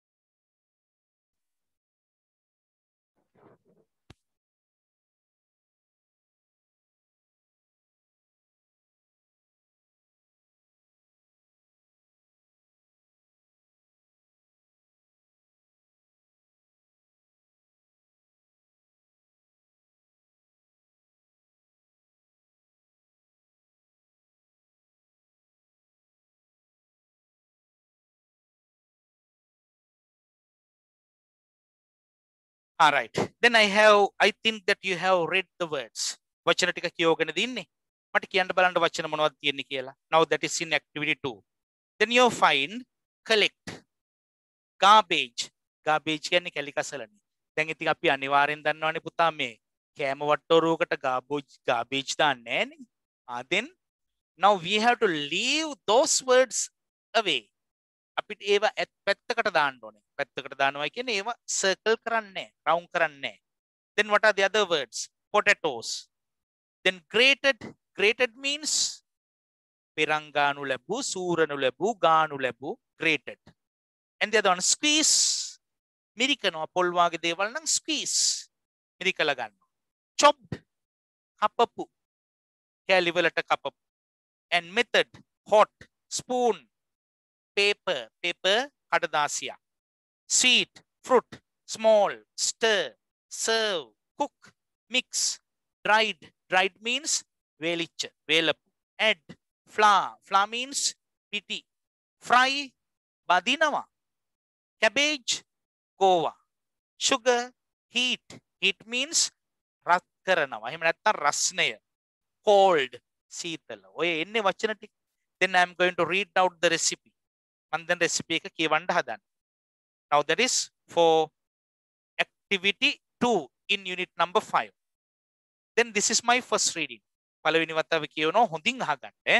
All right. Then I think that you have read the words. වචන ටික කියවගෙන දින්නේ. මට කියන්න බලන්න වචන මොනවද තියෙන්නේ කියලා. Now that is in activity 2. Then you find collect garbage. Garbage කියන්නේ කැලි කසලනේ. දැන් ඉතින් අපි අනිවාර්යෙන් දන්නවනේ පුතා මේ කෑම වට්ටෝරුවකට garbage දාන්නේ නැහනේ. Then now we have to leave those words away. අපිට ඒවා පැත්තකට දාන්න ඕනේ. පැත්තකට දානවා කියන්නේ ඒවා circle කරන්නේ, round කරන්නේ. Then what are the other words? Potatoes. Then grated means පෙරංගානු ලැබූ, සූරනු ලැබූ, ගානු ලැබූ, grated. And the other one squeeze. මිරිකනවා පොල් වාගේ දේවල් නම් squeeze. මිරිකලා ගන්නවා. Chopped. කපපු. කැලි වලට කපපු. And method hot, spoon, paper kadadasiya, sweet, fruit, small, stir, serve, cook, mix, dried means velicha, velapu, add, flour means piti, fry, badinawa, cabbage, goa, sugar, heat means rat karanawa, එහෙම නැත්නම් රස්නය, cold, සීතල. ඔය එන්නේ වචන ටික. Then I am going to read out the recipe. And then recipe එක කියවන්න හදන්න. Now that is for activity 2 in unit number 5. Then this is my first reading. පළවෙනි වතාව කියවනවා හොඳින් අහගන්න.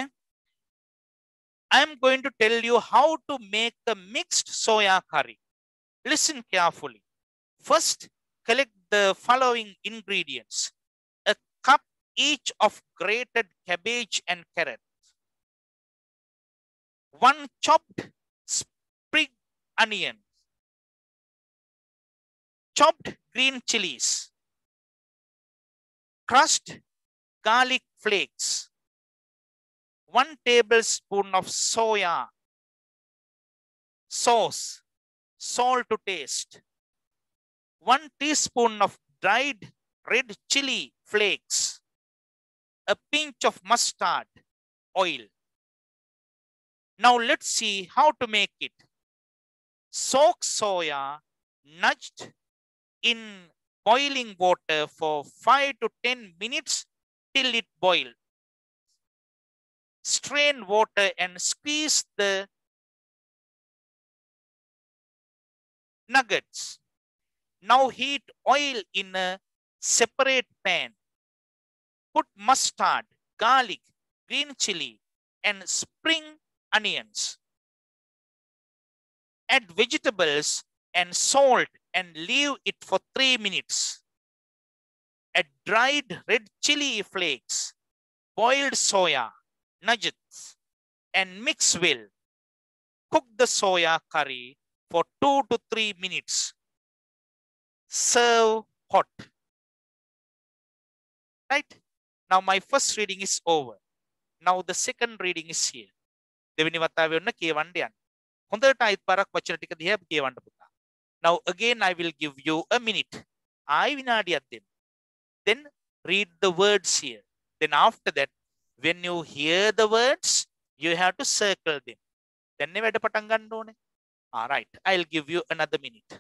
I am going to tell you how to make the mixed soya curry. Listen carefully. First, collect the following ingredients. A cup each of grated cabbage and carrot. 1 chopped sprig onion, chopped green chilies, crushed garlic flakes, 1 tablespoon of soya sauce, salt to taste, 1 teaspoon of dried red chili flakes, a pinch of mustard oil. Now let's see how to make it. Soak soya nudged in boiling water for 5 to 10 minutes till it boils. Strain water and squeeze the nuggets. Now heat oil in a separate pan. Put mustard, garlic, green chili, and spring onions. Add vegetables and salt and leave it for 3 minutes. Add dried red chili flakes, boiled soya, nuggets, and mix well. Cook the soya curry for 2 to 3 minutes. Serve hot. Right? Now my first reading is over. Now the second reading is here. දෙවෙනි වතාවේ ඔන්න කියවන්න යන්න. හොඳට අයිත් පාරක් වචන ටික දිහා කියවන්න පුතා. Now again I will give you a minute. ආයි විනාඩියක් දෙන්න. Then read the words here. Then after that when you hear the words you have to circle them. දැන් වැඩ පටන් ගන්න ඕනේ. All right, I'll give you another minute.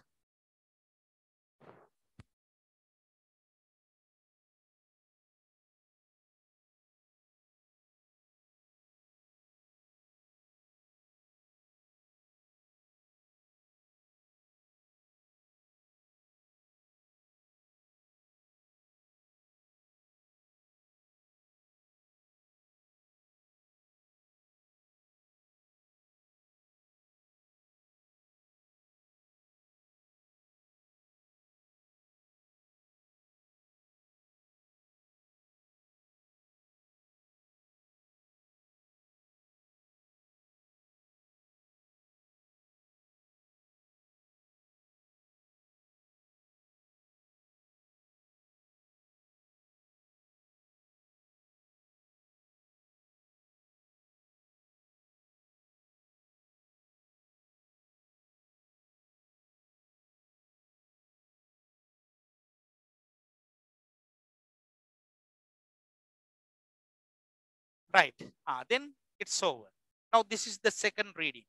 Right. Then it's over. Now this is the second reading.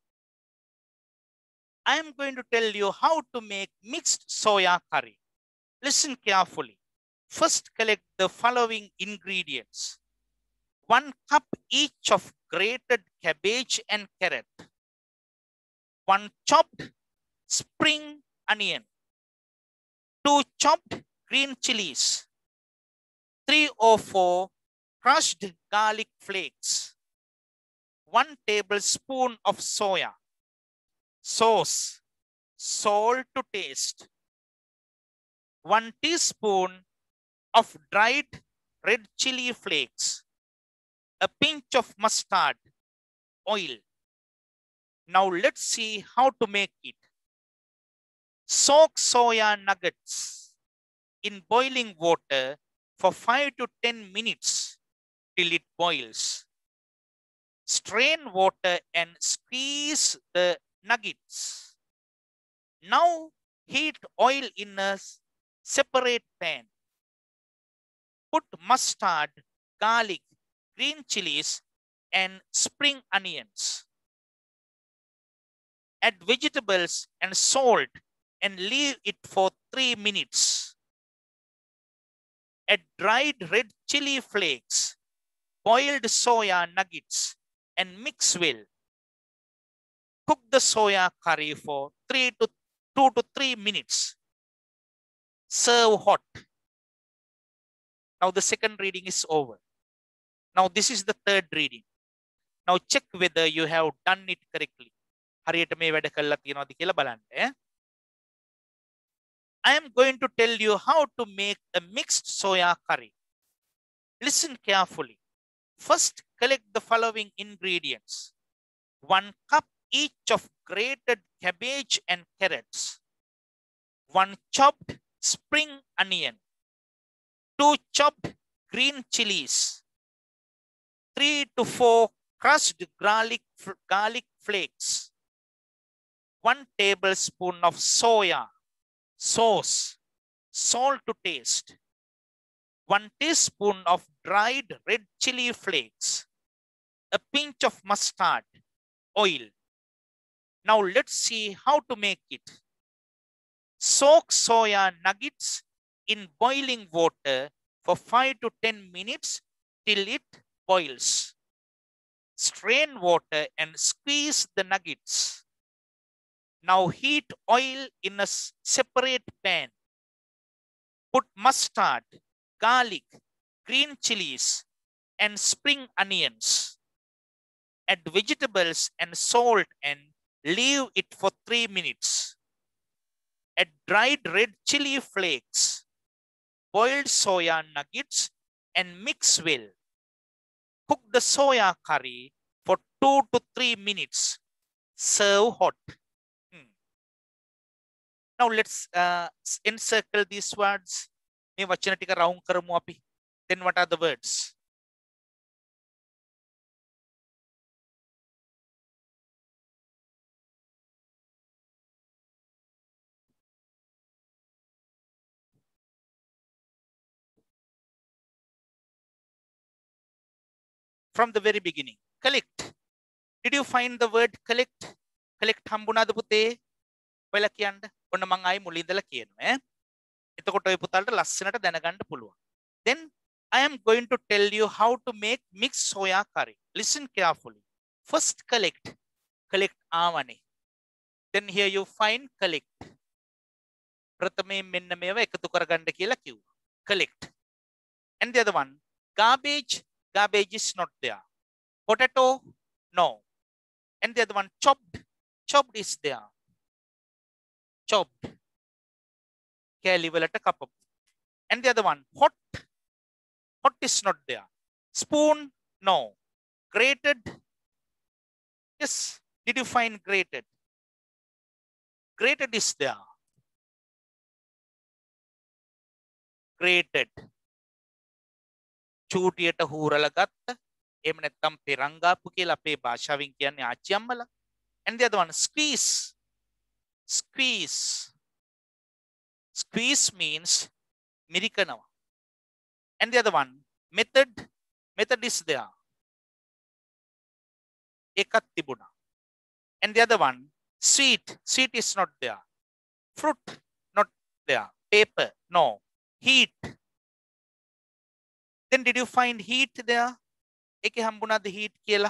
I am going to tell you how to make mixed soya curry. Listen carefully. First, collect the following ingredients. 1 cup each of grated cabbage and carrot. 1 chopped spring onion. 2 chopped green chilies. 3 or 4 crushed garlic flakes. 1 tablespoon of soya sauce, salt to taste. 1 teaspoon of dried red chili flakes. A pinch of mustard oil. Now let's see how to make it. Soak soya nuggets in boiling water for 5 to 10 minutes till it boils. Strain water and squeeze the nuggets. Now heat oil in a separate pan. Put mustard, garlic, green chilies, and spring onions. Add vegetables and salt and leave it for 3 minutes. Add dried red chili flakes, boiled soya nuggets, and mix well. Cook the soya curry for 2 to 3 minutes. Serve hot. Now the second reading is over. Now this is the third reading. Now check whether you have done it correctly. හරියට මේ වැඩ කළා තියනවාද කියලා බලන්න. I am going to tell you how to make a mixed soya curry. Listen carefully. First, collect the following ingredients. 1 cup each of grated cabbage and carrots. 1 chopped spring onion. 2 chopped green chilies. 3 to 4 crushed garlic flakes. 1 tablespoon of soya sauce, salt to taste. 1 teaspoon of dried red chili flakes. A pinch of mustard oil. Now let's see how to make it. Soak soya nuggets in boiling water for 5 to 10 minutes till it boils. Strain water and squeeze the nuggets. Now heat oil in a separate pan. Put mustard, garlic, green chilies, and spring onions. Add vegetables and salt and leave it for 3 minutes. Add dried red chili flakes, boiled soya nuggets, and mix well. Cook the soya curry for 2 to 3 minutes. Serve hot. Now let's encircle these words. මේ වචන ටික round කරමු අපි. Then what are the words? From the very beginning. Collect. Did you find the word collect? Collect හම්බුණාද පුතේ? ඔයාලා කියන්න. ඔන්න මම ආයි මුලින් ඉඳලා කියනවා ඈ. එතකොට ඔය පුතාලට ලස්සනට දැනගන්න පුළුවන්. Then I am going to tell you how to make mixed soya curry. Listen carefully. First collect. Collect ආවනේ. Then here you find collect. ප්‍රථමයෙන් මෙන්න මේවා එකතු කරගන්න කියලා කිව්වා. Collect. And the other one, garbage. Garbage is not there. Potato, no. And the other one, chopped. Chopped is there. Chopped. Kali walata kapap. And the other one, hot. Hot is not there. Spoon, no. Grated. Yes. Did you find grated? Grated is there. Grated. චූටියට හූරලා ගත්ත. එහෙම නැත්නම් පෙරංගාපු කියලා අපේ භාෂාවෙන් කියන්නේ ආච්චි අම්මලා. And the other one, squeeze. Squeeze. Squeeze means මිරිකනවා. And the other one, method. Method is there. එකක් තිබුණා. And the other one, sweet. Sweet is not there. Fruit, not there. Paper, no. Heat. Then did you find heat there? එකේ හම්බුණාද heat කියලා?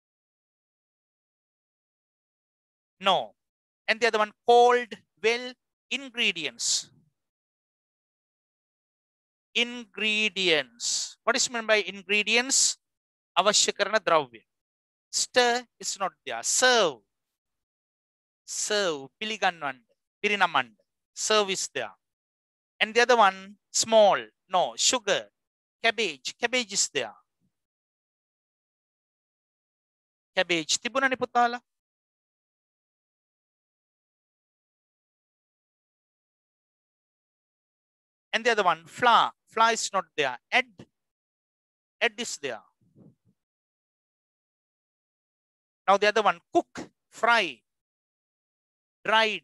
No. And the other one, cold. Well, ingredients. Ingredients. What is meant by ingredients? අවශ්‍ය කරන ද්‍රව්‍ය. Stir is not there. Serve. Serve. පිළිගන්වන්න. පිරිනමන්න. Serve is there. And the other one, small. No. Sugar. Cabbage. Cabbage is there. Cabbage. තිබුණනේ පුතාලා. And the other one, flour. Flour is not there. Egg. Egg is there. Now the other one, cook, fry, dried,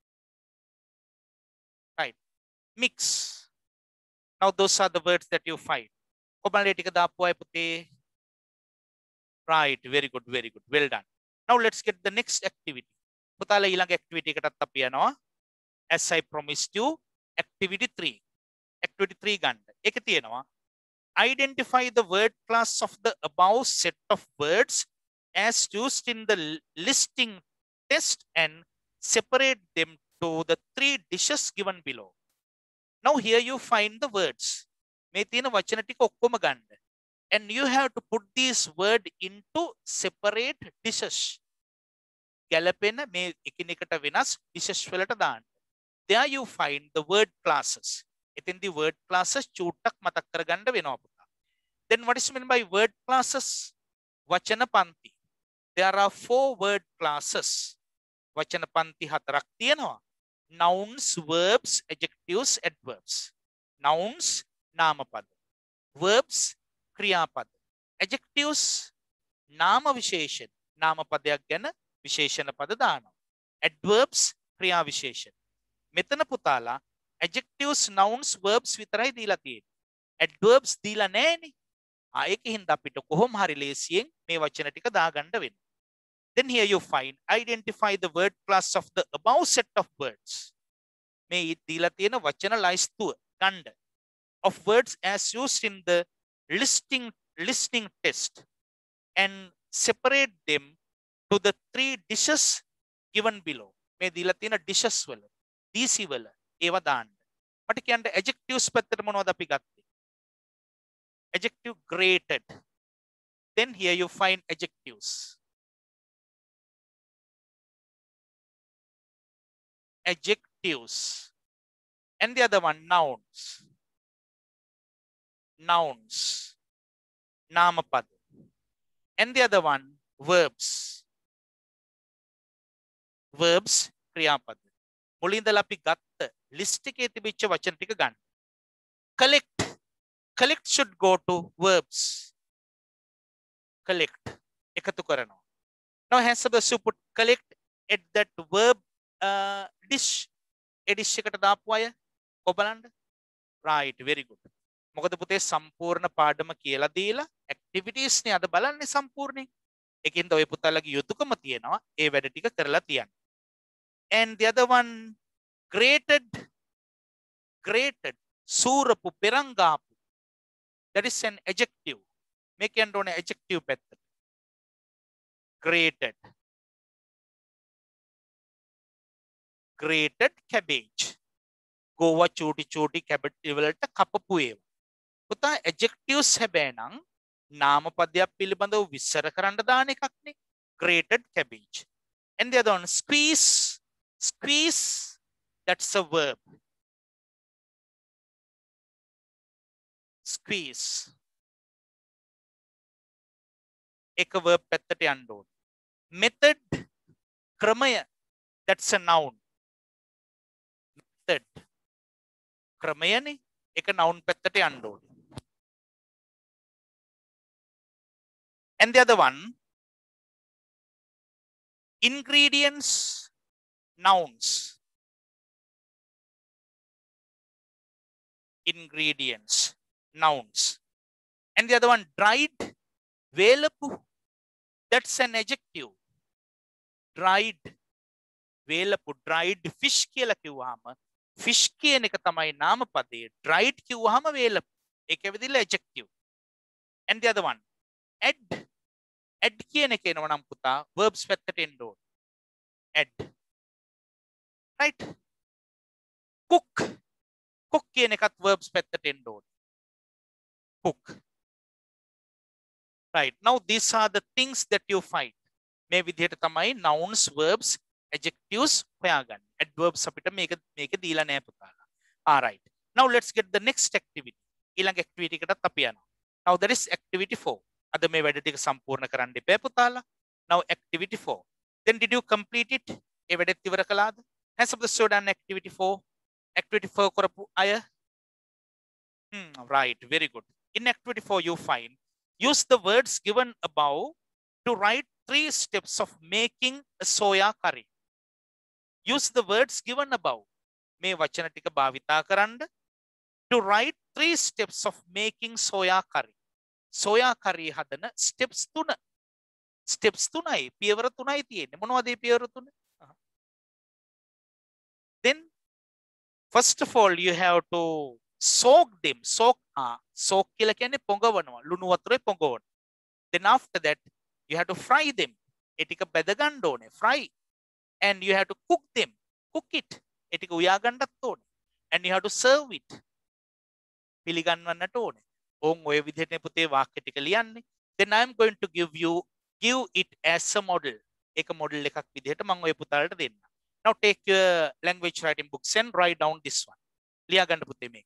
right, mix. Now those are the words that you find. Right, very good, very good. Well done. Now let's get the next activity. Putala ilang activity katattapiano. As I promised you, activity 3. Activity 3 ganda. Ekatiyanawa. Identify the word class of the above set of words as used in the listing test and separate them to the 3 dishes given below. Now here you find the words. And you have to put these words into separate dishes. Dishes. There you find the word classes. In the word classes, then what is meant by word classes? Vachana panti. There are 4 word classes. Vachana panti hatarak tiyanwa. Nouns, verbs, adjectives, adverbs. Nouns, namapada. Verbs, kriyapada. Adjectives, nama visheshan. Namapadaya gana visheshana pada dana. Adverbs, kriya visheshan. Metana putala, adjectives, nouns, verbs vitarai dila tiyen. Adverbs dila nahe. Then here you find, identify the word class of the above set of words. Of words as used in the listening test and separate them to the 3 dishes given below. Dishes wala, DC wala, eva daan. But can the adjectives pattara monawada api gatte? Adjective grated. Then here you find adjectives. Adjectives. And the other one, nouns. Nouns. Namapad. And the other one, verbs. Verbs, kriyapad. Mulindala api gatta list එකේ තිබිච්ච වචන ටික ගන්න. Collect. Collect should go to verbs. Collect. එකතු කරනවා. Now has you put collect at that verb dish. Dish එකට දාපු අය ඔබලන්න. Right, very good. මොකද පුතේ සම්පූර්ණ පාඩම කියලා දීලා activities නේ අද බලන්නේ සම්පූර්ණයෙන්. ඒකින්ද ඔය පුතාලගේ යුතුයකම තියෙනවා ඒ වැඩ ටික කරලා තියන්න. And the other one, grated. Surapu perangapu. That is an adjective. Make an adjective better. Grated. Grated cabbage. Goa choti cabbage වලට කපපු ඒවා. පුතා adjectives හැබැයි නම් නාමපදයක් පිළිබඳව විස්තර කරන්න දාන එකක් නේ. Grated cabbage. And the other one, squeeze. Squeeze, that's a verb. Squeeze. Ek verb පැත්තට යන්න ඕන. Method, ක්‍රමය, that's a noun. Method. ක්‍රමයනේ එක noun පැත්තට යන්න ඕන. And the other one, ingredients, nouns. Ingredients, nouns. And the other one, dried, velapu. That's an adjective. Dried. වේලපු dried fish කියලා කිව්වහම fish කියන එක තමයි නාමපදේ. dried කිව්වහම වේලපු. ඒක ඇවිදilla adjective. And the other one. Add. Add කියන එක එනවා නම් පුතා verbs පැත්තට එන්න ඕන. Add. Right? Cook. Cook කියන එකත් verbs පැත්තට එන්න ඕන. Cook. Right. Now these are the things that you find. මේ විදිහට තමයි nouns, verbs, adjectives හොයාගන්න. Adverbs අපිට මේක දීලා නැහැ පුතාලා. All right. Now let's get the next activity. ඊළඟ activity එකටත් අපි යනවා. Now that is activity 4. අද මේ වැඩ ටික සම්පූර්ණ කරන්න ඉපේ පුතාලා. Now activity 4. Then did you complete it? ඒ වැඩත් ඉවර කළාද? Has of the student activity 4? Activity 4 කරපු අය? Right. Very good. In activity 4 you find use the words given above to write 3 steps of making a soya curry. Use the words given above. මේ වචන ටික භාවිතා කරන්න to write 3 steps of making soya curry. Soya curry හදන steps 3. Steps 3යි. පියවර 3යි තියෙන්නේ. මොනවද මේ පියවර 3? Then first of all you have to soak them. Soak කියලා කියන්නේ පොඟවනවා. ලුණු වතුරේ පොඟවන. Then after that you have to fry them. ඒ ටික බෙද ගන්න ඕනේ. Fry. And you have to cook them. Cook it. ඒ ටික උයා ගන්නත් ඕනේ. And you have to serve it. පිළිගන්වන්නට ඕනේ. ඕන් ඔය විදිහට පුතේ වාක්‍ය ටික ලියන්නේ. Then I am going to give it as a model. ඒක model එකක් විදිහට මම ඔය පුතාලට දෙන්න. Now take your language writing books and write down this one. ලියා ගන්න පුතේ මේක.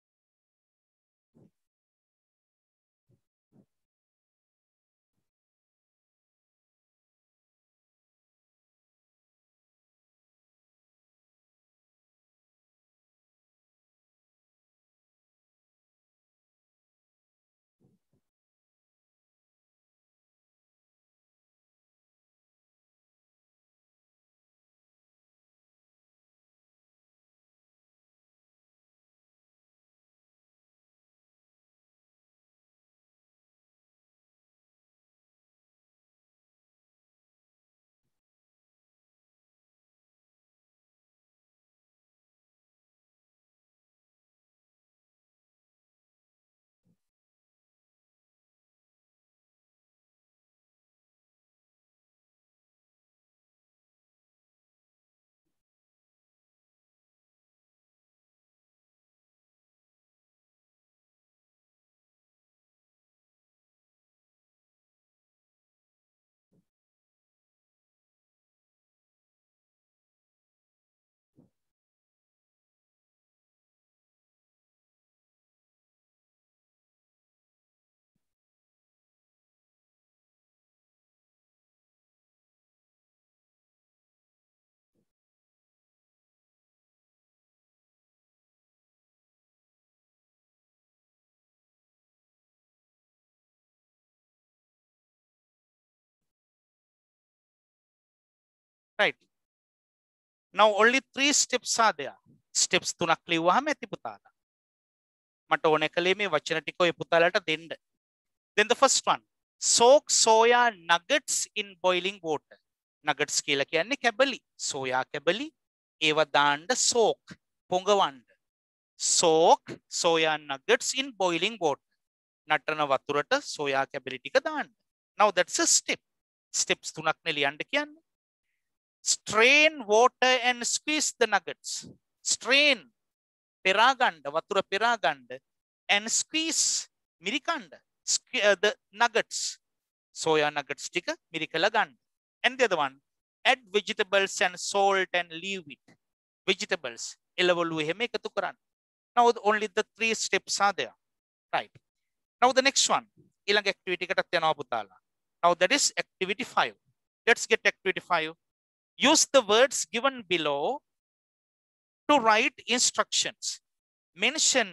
Right. Now only 3 steps are there. Steps 3ක් ලිව්වහම ඇති පුතාලා. මට ඕනේ කලේ මේ වචන ටික ඔය පුතාලට දෙන්න. Then the first one. Soak soya nuggets in boiling water. Nuggets කියලා කියන්නේ කැබලි. soya කැබලි. ඒව දාන්න soak. පොඟවන්න. Soak soya nuggets in boiling water. නටන වතුරට soya කැබලි ටික දාන්න. Now that's a step. Steps 3ක් නේ ලියන්න කියන්නේ. Strain water and squeeze the nuggets. Strain. Peraganda, vatura peraganda. And squeeze. Mirikanda. The nuggets. Soya nuggets tika. Mirikalaganda. And the other one. Add vegetables and salt and leave it. Vegetables. Elavalu heme katukaran. Now only the 3 steps are there. Right. Now the next one. Ilang activity katatyana putala. Now that is activity 5. Let's get activity 5. Use the words given below to write instructions. Mention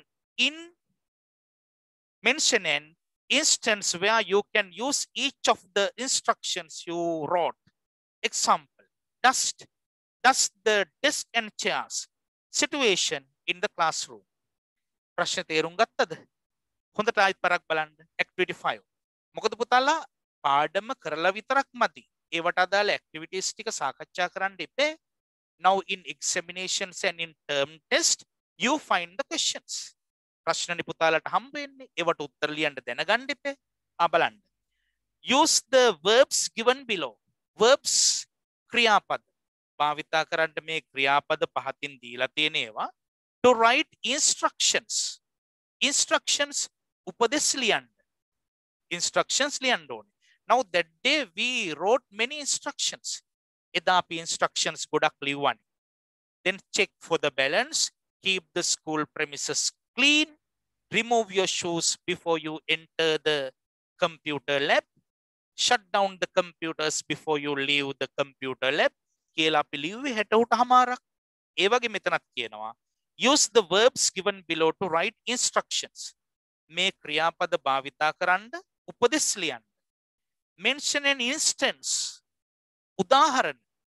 an instance where you can use each of the instructions you wrote. Example, dust the desk and chairs. Situation in the classroom. ප්‍රශ්න තේරුම් ගත්තද? හොඳට ආයෙත් පරක් බලන්න. Activity 5. මොකද පුතාලා පාඩම කරලා විතරක් මදි. ඒවට අදාළ ඇක්ටිවිටීස් ටික සාකච්ඡා කරන්න එපේ. Now in examinations and in term test you find the questions. ප්‍රශ්නනි පුතාලට හම්බ වෙන්නේ. ඒවට උත්තර ලියන්න දැනගන්න එපේ. බලන්න. Use the verbs given below. Verbs ක්‍රියාපද. භාවිතා කරන්න මේ ක්‍රියාපද පහකින් දීලා තියෙන ඒවා to write instructions. Instructions උපදෙස් ලියන්න. Instructions ලියන්න ඕනේ. Now that day we wrote many instructions. එදා අපි instructions ගොඩක් ලිව්වනේ. Then check for the balance. Keep the school premises clean. Remove your shoes before you enter the computer lab. Shut down the computers before you leave the computer lab. කියලා අපි ලිව්වේ 60ට ඒ වගේ මෙතනත් කියනවා. Use the verbs given below to write instructions. මේ ක්‍රියාපද භාවිතා කරන්න උපදෙස් ලියන්න. Mention an instance. උදාහරණ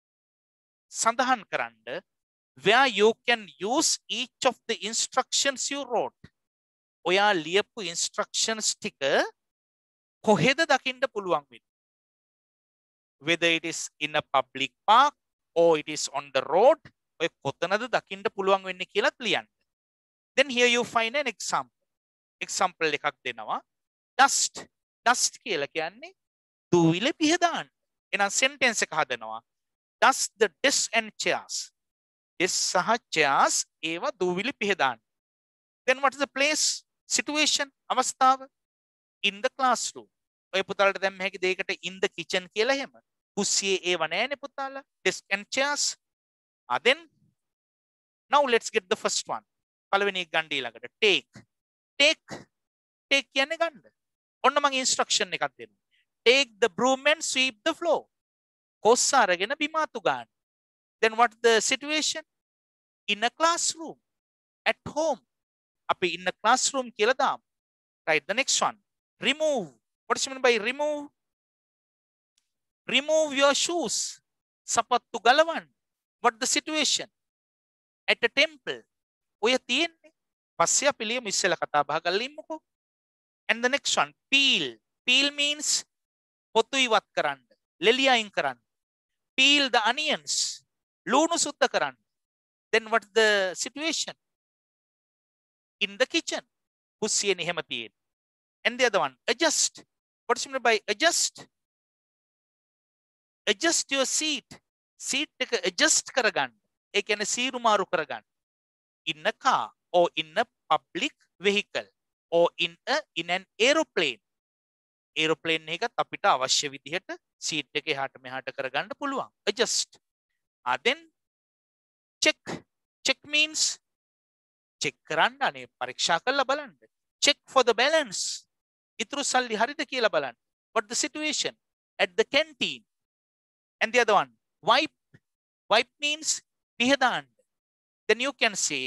සඳහන් කරන්න where you can use each of the instructions you wrote. ඔයා ලියපු instructions ටික කොහෙද දකින්න පුළුවන් වෙන්නේ? Whether it is in a public park or it is on the road, ඔය කොතනද දකින්න පුළුවන් වෙන්නේ කියලාත් ලියන්න. Then here you find an example. Example එකක් දෙනවා. Dust. Dust කියලා කියන්නේ දූවිලි පිහදාන්න. එහෙනම් sentence එක හදනවා. Dust the desks and chairs. Desks සහ chairs ඒවා දූවිලි පිහදාන්න. Then what is the place? Situation අවස්ථාව in the classroom. ඔය පුතාලට දැන් මේකේ දෙයකට in the kitchen කියලා එහෙම. කුස්සියේ ඒව නැහැනේ පුතාලා. Desk and chairs. Then now let's get the first one. පළවෙනි එක ගන්න ඊළඟට take. Take කියන්නේ ගන්න. ඔන්න මම instruction එකක් දෙනවා. Take the broom and sweep the floor. කොස්ස අරගෙන බිම අතු ගන්න. Then what the situation? In a classroom. At home. අපි in a classroom කියලා දාමු. Right, the next one. Remove. What does it mean by remove? Remove your shoes. Sapattu galawan. What the situation? At a temple. ඔය තියෙන්නේ. පස්සේ අපි ලියමු ඉස්සෙල්ලා කතා බහ කරලා ඉමුකෝ. And the next one. Peel. Peel means පොතු ඉවත් කරන්න. ලෙලි අයින් කරන්න. Peel the onions. ලුණු සුද්ධ කරන්න. Then what the situation? In the kitchen. කුස්සියේ එහෙම තියෙන්නේ. And the other one. Adjust. What does it mean by adjust? Adjust your seat. Seat එක adjust කරගන්න. ඒ කියන්නේ සීරු මාරු කරගන්න. In a car or in a public vehicle or in an aeroplane. Aeroplane එකත් අපිට අවශ්‍ය විදිහට seat එක එහාට මෙහාට කරගන්න පුළුවන්. Adjust. Then check. Check means check කරන්න අනේ පරීක්ෂා කරලා බලන්න. Check for the balance. ඉතුරු සල්ලි හරිද කියලා බලන්න. What the situation? At the canteen. And the other one. Wipe. Wipe means පිහදාන්න. Then you can say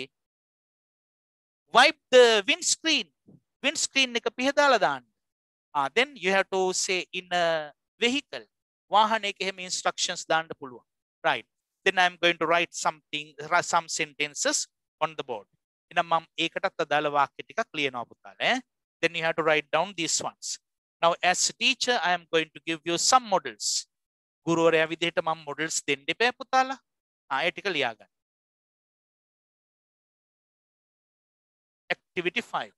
wipe the windscreen. Windscreen එක පිහදාලා දාන්න. Then you have to say in a vehicle. වාහනයක එහෙම instructions දාන්න පුළුවන්. Right. Then I am going to write some sentences on the board. එහෙනම් මම ඒකටත් අදාළ වාක්‍ය ටිකක් ලියනවා පුතාලා. Then you have to write down these ones. Now as a teacher I am going to give you some models. ගුරුවරයා විදිහට මම models දෙන්න එපා පුතාලා. ඒ ටික ලියා ගන්න. Activity 5.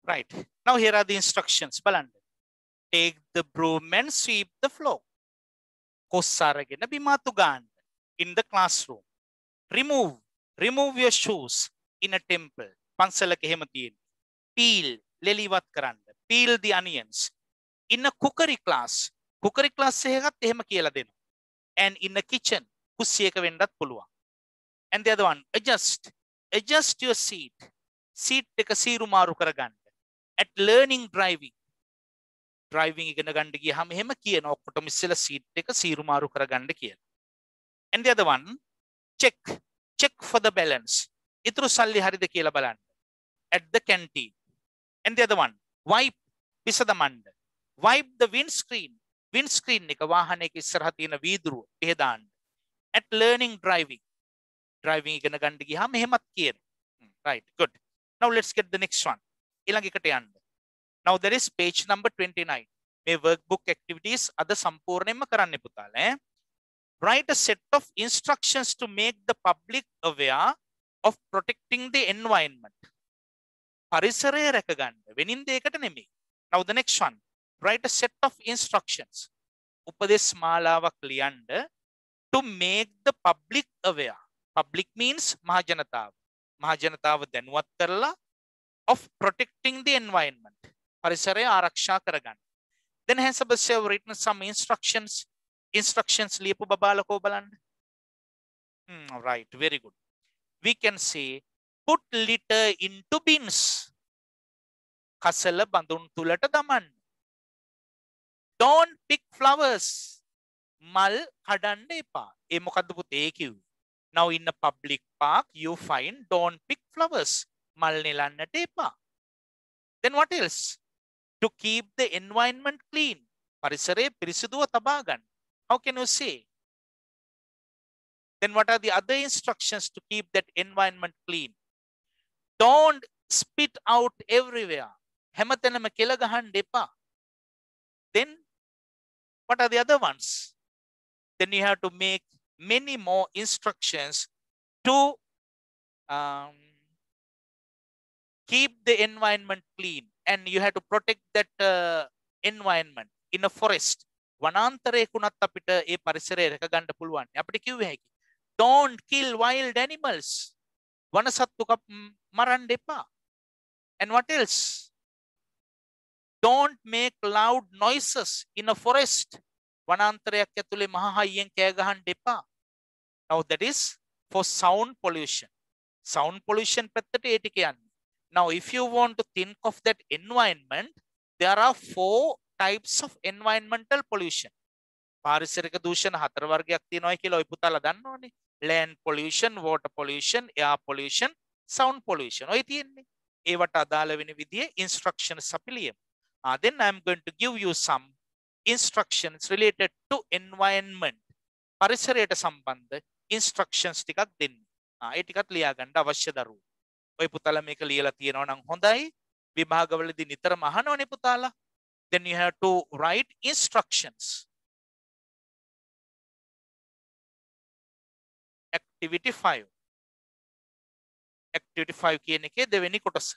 Right. Now here are the instructions. Balan. Take the broom and sweep the floor. Kossaragena bimatu ganda in the classroom. Remove. Remove your shoes in a temple. Pansalaka එහෙම තියෙන්නේ. Peel. ලෙලිවත් කරන්න. Peel the onions. In a cookery class. Cookery class එකකත් එහෙම කියලා දෙනවා. And in a kitchen. කුස්සියක වෙන්නත් පුළුවන්. And the other one, adjust. Adjust your seat. Seat එක සීරු මාරු කරගන්න. At learning driving. Driving ඉගෙන ගන්න ගියාම එහෙම කියනවා. ඔක්කොටම ඉස්සෙල්ලා seat එක සීරු මාරු කරගන්න කියලා. And the other one, check. Check for the balance. ඉතුරු සල්ලි හරිද කියලා බලන්න. At the canteen. And the other one, wipe. විසඳමන්න. Wipe the windscreen. Windscreen එක වාහනයක ඉස්සරහ තියෙන වීදුරුව පිහදාන්න. At learning driving. Driving ඉගෙන ගන්න ගියාම එහෙමත් කියනවා. Right, good. Now let's get the next one. ඊළඟ එකට යන්න. Now there is page number 29. මේ workbook activities අද සම්පූර්ණයෙන්ම කරන්න පුතාලා. Write a set of instructions to make the public aware of protecting the environment. පරිසරය රැක ගන්න. වෙනින් දෙයකට නෙමෙයි. Now the next one. Write a set of instructions. උපදේශ මාලාවක් ලියන්න to make the public aware. Public means මහජනතාව. මහජනතාව දැනුවත් කරලා of protecting the environment. පරිසරය ආරක්ෂා කරගන්න. Then has Sebastian written some instructions. Instructions ලියපු බබාලකෝ බලන්න. Right, very good. We can say put litter into bins. කසල බඳුන් තුලට දමන්න. Don't pick flowers. මල් කඩන්න එපා. ඒ මොකද්ද පුතේ කිව්වේ? Now in a public park you find don't pick flowers. මල් නෙලන්නට එපා. Then what else? To keep the environment clean. පරිසරය පිරිසිදුව තබා ගන්න. How can you say? Then what are the other instructions to keep that environment clean? Don't spit out everywhere. හැමතැනම කෙල ගහන්න එපා. Then what are the other ones? Then you have to make many more instructions to keep the environment clean, and you have to protect that environment in a forest. වනාන්තරයකුණත් අපිට ඒ පරිසරය රැක ගන්න පුළුවන්. අපිට කිව්වේ හැකි. Don't kill wild animals. වනසත්තු මරන්න එපා. And what else? Don't make loud noises in a forest. වනාන්තරයක් ඇතුලේ මහා හයියෙන් කෑ ගහන්න එපා. Now that is for sound pollution. Sound pollution පැත්තට ඒ ටික යන්නේ. Now if you want to think of that environment, there are 4 types of environmental pollution. පාරිසරික දූෂණ 4 වර්ගයක් තියෙනවා කියලා ඔය පුතාලා දන්නවනේ. Land pollution, water pollution, air pollution, sound pollution. ඔය තියෙන්නේ. ඒවට අදාළ වෙන විදිහේ instructions අපි ලියමු. Then I'm going to give you some instructions related to environment. පරිසරයට සම්බන්ධ instructions ටිකක් දෙන්න. ඒ ටිකත් ලියා ගන්න අවශ්‍ය දරුවෝ. ඔය පුතාලා මේක ලියලා තියෙනවා නම් හොඳයි. විභාගවලදී නිතරම අහනවනේ පුතාලා. Then you have to write instructions. Activity 5. Activity 5 කියන එකේ දෙවෙනි කොටස.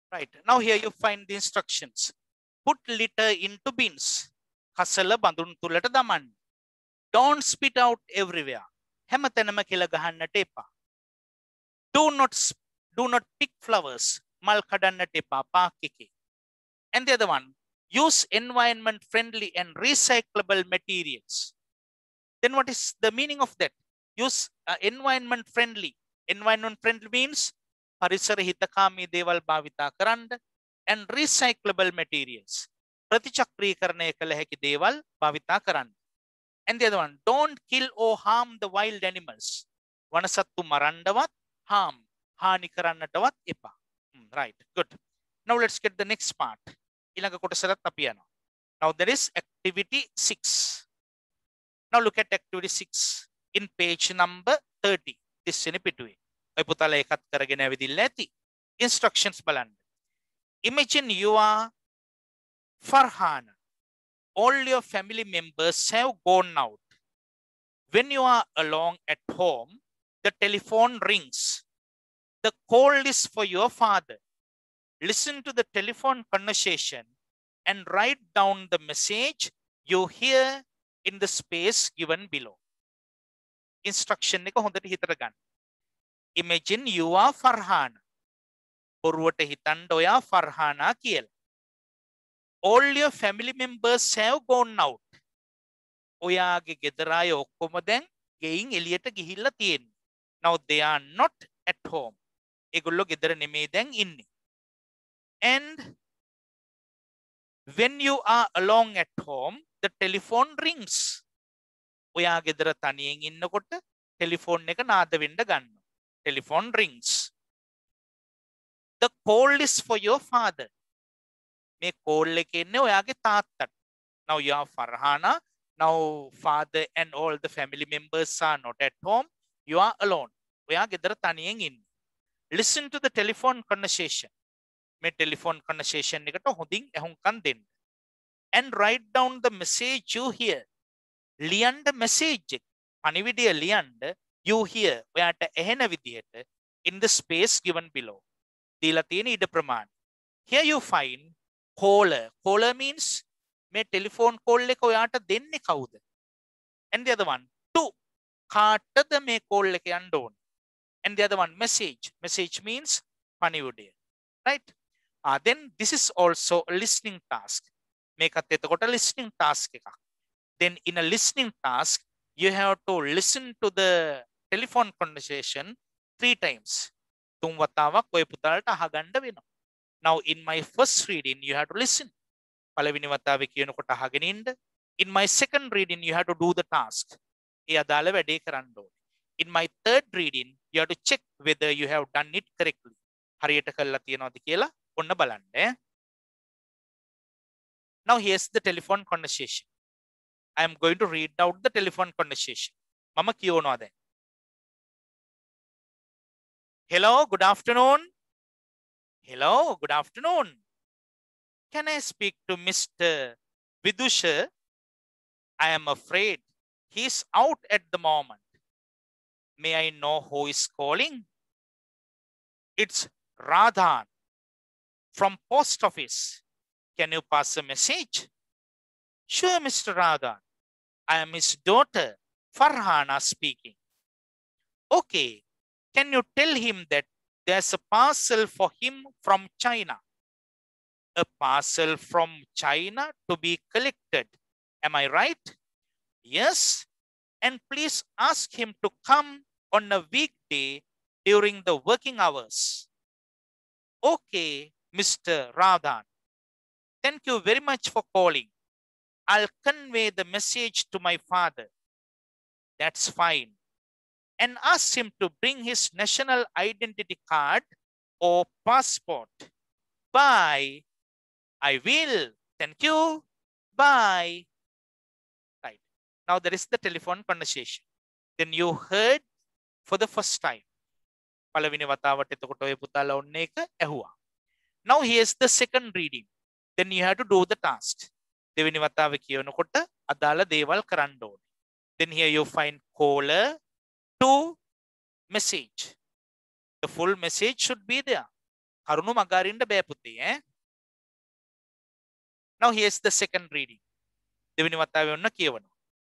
Right. Now here you find the instructions. Put litter into bins. Kasala bandun tulata daman. Don't spit out everywhere. Hematanama kila gahannata epa. Do not do not pick flowers. Mal kadannata epa paakike. And the other one, use environment friendly and recyclable materials. Then what is the meaning of that? Use environment friendly. Environment friendly means parisara hitakami deval bhavita karanda and recyclable materials. Pratichakrikarana kala heki deval bhavita karanda. And the other one, don't kill or harm the wild animals. Vanasattu marandavat harm. Hani karannatavat epa. Right, good. Now let's get the next part. Ilaga kotasarat tapiyano. Now there is activity 6. Now look at activity 6 in page number 30. This is pituwe. Ay putala ekat karagena vidilla ඇති. Instructions බලන්න. Imagine you are Farhana. All your family members have gone out. When you are alone at home, the telephone rings. The call is for your father. Listen to the telephone conversation and write down the message you hear in the space given below. Instruction එක හොඳට හිතට ගන්න. Imagine you are Farhana. බොරුවට හිතන්න ඔයා Farhana කියලා. All your family members have gone out. ඔයාගේ ගෙදර අය ඔක්කොම දැන් ගෙයින් එළියට ගිහිල්ලා තියෙන්නේ. Now they are not at home. ඒගොල්ලෝ ගෙදර නෙමෙයි දැන් ඉන්නේ. And when you are alone at home, the telephone rings. ඔයා ගෙදර තනියෙන් ඉන්නකොට ටෙලිෆෝන් එක නාද වෙන්න ගන්නවා. Telephone rings. The call is for your father. මේ call එක එන්නේ ඔයාගේ තාත්තට. Now you are Farhana. Now father and all the family members are not at home. You are alone. ඔයා ගෙදර තනියෙන් ඉන්නේ. Listen to the telephone conversation. මේ telephone conversation එකට හොඳින් ඇහුම්කන් දෙන්න. And write down the message you hear. ලියන්න message එක. පණිවිඩය ලියන්න you hear. ඔයාට ඇහෙන විදිහට in the space given below. දීලා තියෙන ඉඩ ප්‍රමාණය. Here you find caller. Caller means මේ telephone call එක ඔයාට දෙන්නේ කවුද? And the other one, to කාටද මේ call එක යන්න ඕනේ? And the other one, message. Message means පණිවිඩය. Right? Then this is also a listening task. මේකත් එතකොට listening task එකක්. Then in a listening task, you have to listen to the telephone conversation 3 times. 3 වතාවක් ඔය පුතාලට අහගන්න වෙනවා. Now in my first reading, you have to listen. පළවෙනි වතාවේ කියනකොට අහගෙන ඉන්න. In my second reading, you have to do the task. ඒ අදාළ වැඩේ කරන්න ඕනේ. In my third reading, you have to check whether you have done it correctly. හරියට කළා තියනවද කියලා ඔන්න බලන්න. Now here's the telephone conversation. I am going to read out the telephone conversation. මම කියවනවා දැන්. Hello, good afternoon. Hello, good afternoon. Can I speak to Mr. Vidusha? I am afraid he's out at the moment. May I know who is calling? It's Radhan from post office. Can you pass a message? Sure, Mr. Radhan. I am his daughter, Farhana speaking. Okay, can you tell him that there's a parcel for him from China? A parcel from China to be collected. Am I right? Yes. And please ask him to come on a weekday during the working hours. Okay, Mr. Radhan. Thank you very much for calling. I'll convey the message to my father. That's fine. And ask him to bring his national identity card or passport. Bye. I will. Thank you. Bye. Right. Now there is the telephone conversation. Then you heard for the first time. පළවෙනි වතාවට එතකොට ඔය පුතාලා ඔන්න එක ඇහුවා. Now here's the second reading. Then you have to do the task. දෙවෙනි වතාවේ කියනකොට අදාළ දේවල් කරන්න ඕනේ. Then here you find caller to message. The full message should be there. කරුණු මගාරින්න බෑ පුතේ ඈ. Now here's the second reading. දෙවෙනි වතාවේ ඔන්න කියවනවා.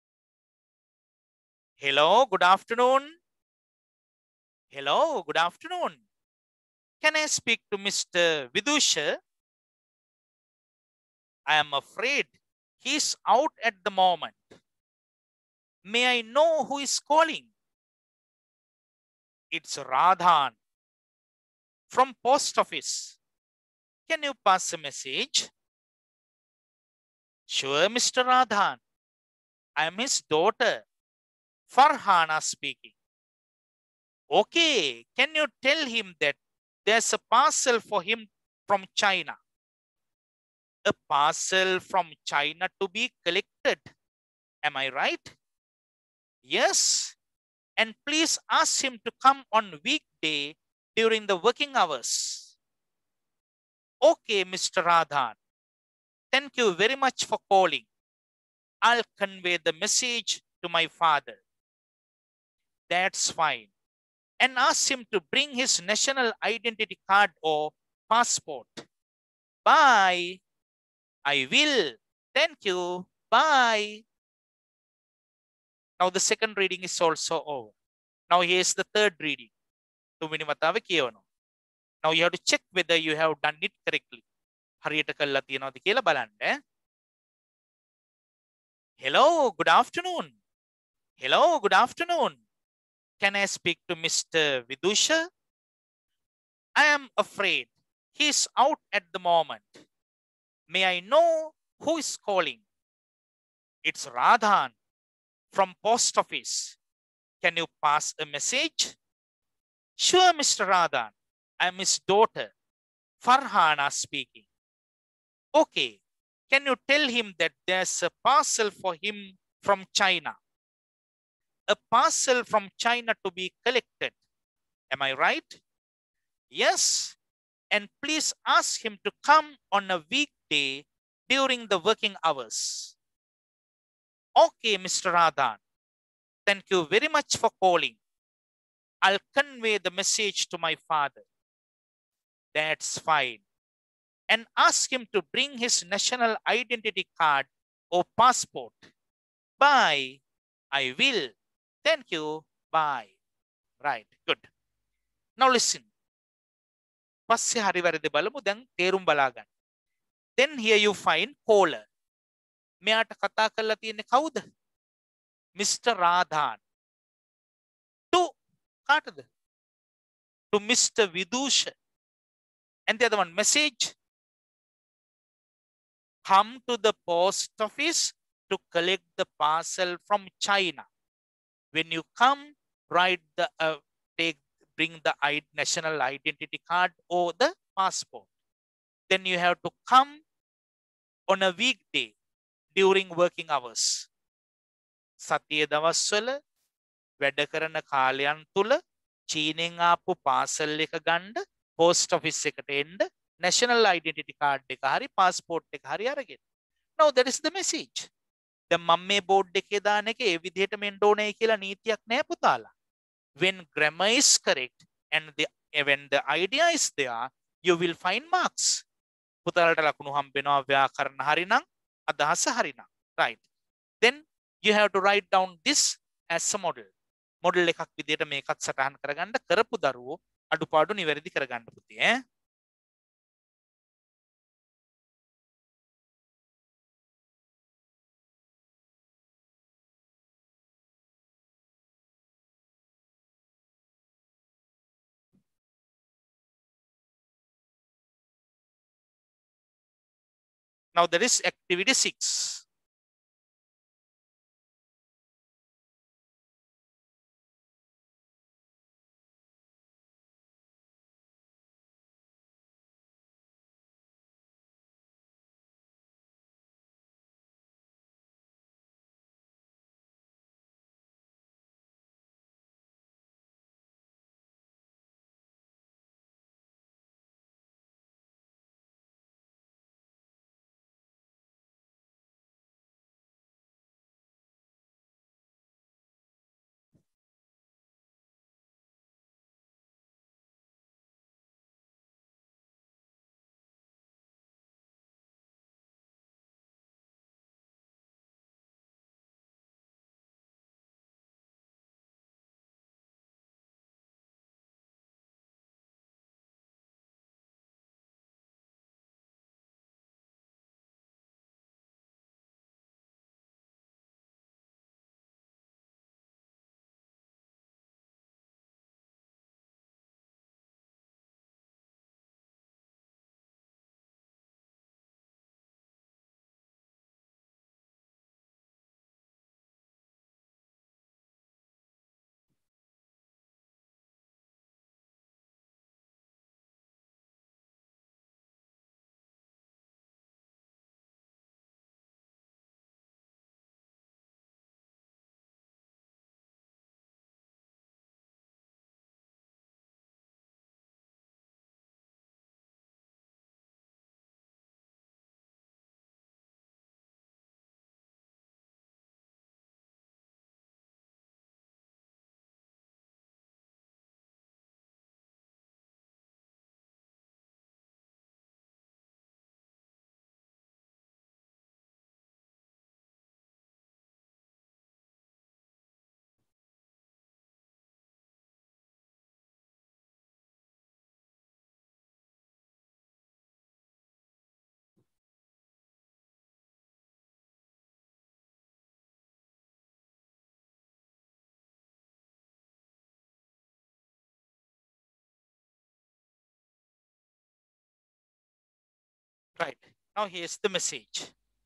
Hello, good afternoon. Hello, good afternoon. Can I speak to Mr. Vidusha? I am afraid he's out at the moment. May I know who is calling? It's Radhan from post office. Can you pass a message? Sure, Mr. Radhan. I am his daughter, Farhana speaking. Okay, can you tell him that there's a parcel for him from China? A parcel from China to be collected. Am I right? Yes. And please ask him to come on weekday during the working hours. Okay, Mr. Radhan. Thank you very much for calling. I'll convey the message to my father. That's fine. And ask him to bring his national identity card or passport. Bye. I will. Thank you. Bye. Now the second reading is also over. Now here's the third reading. තුන්වෙනි වතාවේ කියවනවා. Now you have to check whether you have done it correctly. හරියට කළා තියනවද කියලා බලන්න. Hello, good afternoon. Hello, good afternoon. Can I speak to Mr. Vidusha? I am afraid he's out at the moment. May I know who is calling? It's Radhan from post office. Can you pass a message? Sure, Mr. Radhan. I'm his daughter, Farhana speaking. Okay, can you tell him that there's a parcel for him from China? A parcel from China to be collected. Am I right? Yes. And please ask him to come on a weekday during the working hours. Okay, Mr. Radhan. Thank you very much for calling. I'll convey the message to my father. That's fine. And ask him to bring his national identity card or passport. Bye. I will. Thank you. Bye. Right. Good. Now listen. පස්සේ හරි වැරදි බලමු. දැන් තේරුම් බලා ගන්න. Then here you find caller. මෙයාට කතා කරලා තියෙන්නේ කවුද? Mr. Radhan. To කාටද? To Mr. Vidusha. And the other one, message. Come to the post office to collect the parcel from China. When you come, write the bring the national identity card or the passport. Then you have to come on a weekday during working hours. සතිය දවස්වල වැඩ කරන කාලයන් තුල චීනෙන් ආපු පාසල් එක ගන්න post office එකට එන්න national identity card එක හරි passport එක හරි අරගෙන. Now that is the message. දැන් මම මේ board එකේ දාන එක ඒ විදිහට මෙන්න ඕනේ කියලා නීතියක් නැහැ පුතාලා. When grammar is correct and when the idea is there, you will find marks. පුතාලට ලකුණු හම්බෙනවා ව්‍යාකරණ හරි නම් අදහස හරි නම්. Right. Then you have to write down this as a model. Model එකක් විදිහට මේකත් සටහන් කරගන්න කරපු දරුවෝ අඩුපාඩු නිවැරදි කරගන්න පුතේ ඈ. Now there is activity 6. Right. Now here's the message.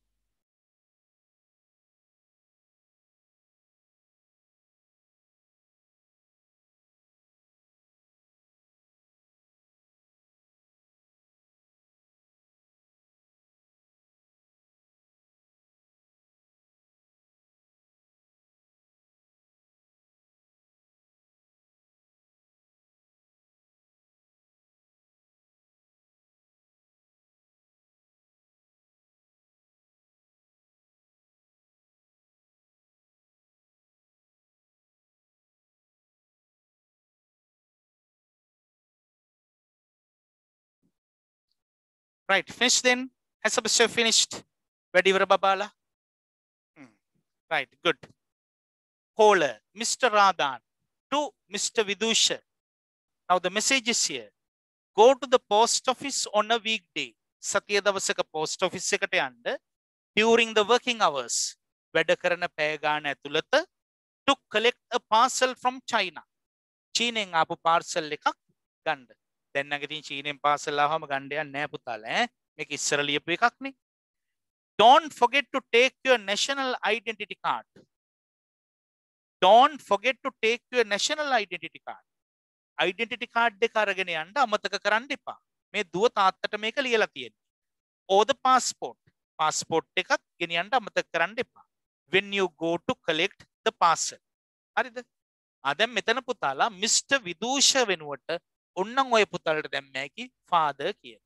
Right. Finished then? Has semester finished? Ready for Babala? Right. Good. Caller, Mr. Radhan to Mr. Vidusha. Now the message is here. Go to the post office on a weekday. Satya Davasaka post office එකට යන්න during the working hours. වැඩ කරන පැය ගාන ඇතුළත to collect a parcel from China. චීනෙන් ආපු parcel එකක් ගන්න. දැන් නම් ඉතින් චීනෙන් parcel ආවම ගන්න යන්නේ නැහැ පුතාලා ඈ. මේක ඉස්සර ලියපු එකක් නේ. Don't forget to take your national identity card. Don't forget to take your national identity card. Identity card එක අරගෙන යන්න අමතක කරන්න එපා. මේ දුව තාත්තට මේක ලියලා තියෙනවා. Or the passport. Passport එකත් ගෙනියන්න අමතක කරන්න එපා. When you go to collect the parcel. හරිද? දැන් මෙතන පුතාලා Mr. විදූෂ වෙනුවට ඔන්නම් ඔය පුතාලට දැම්මෑකි father කියලා.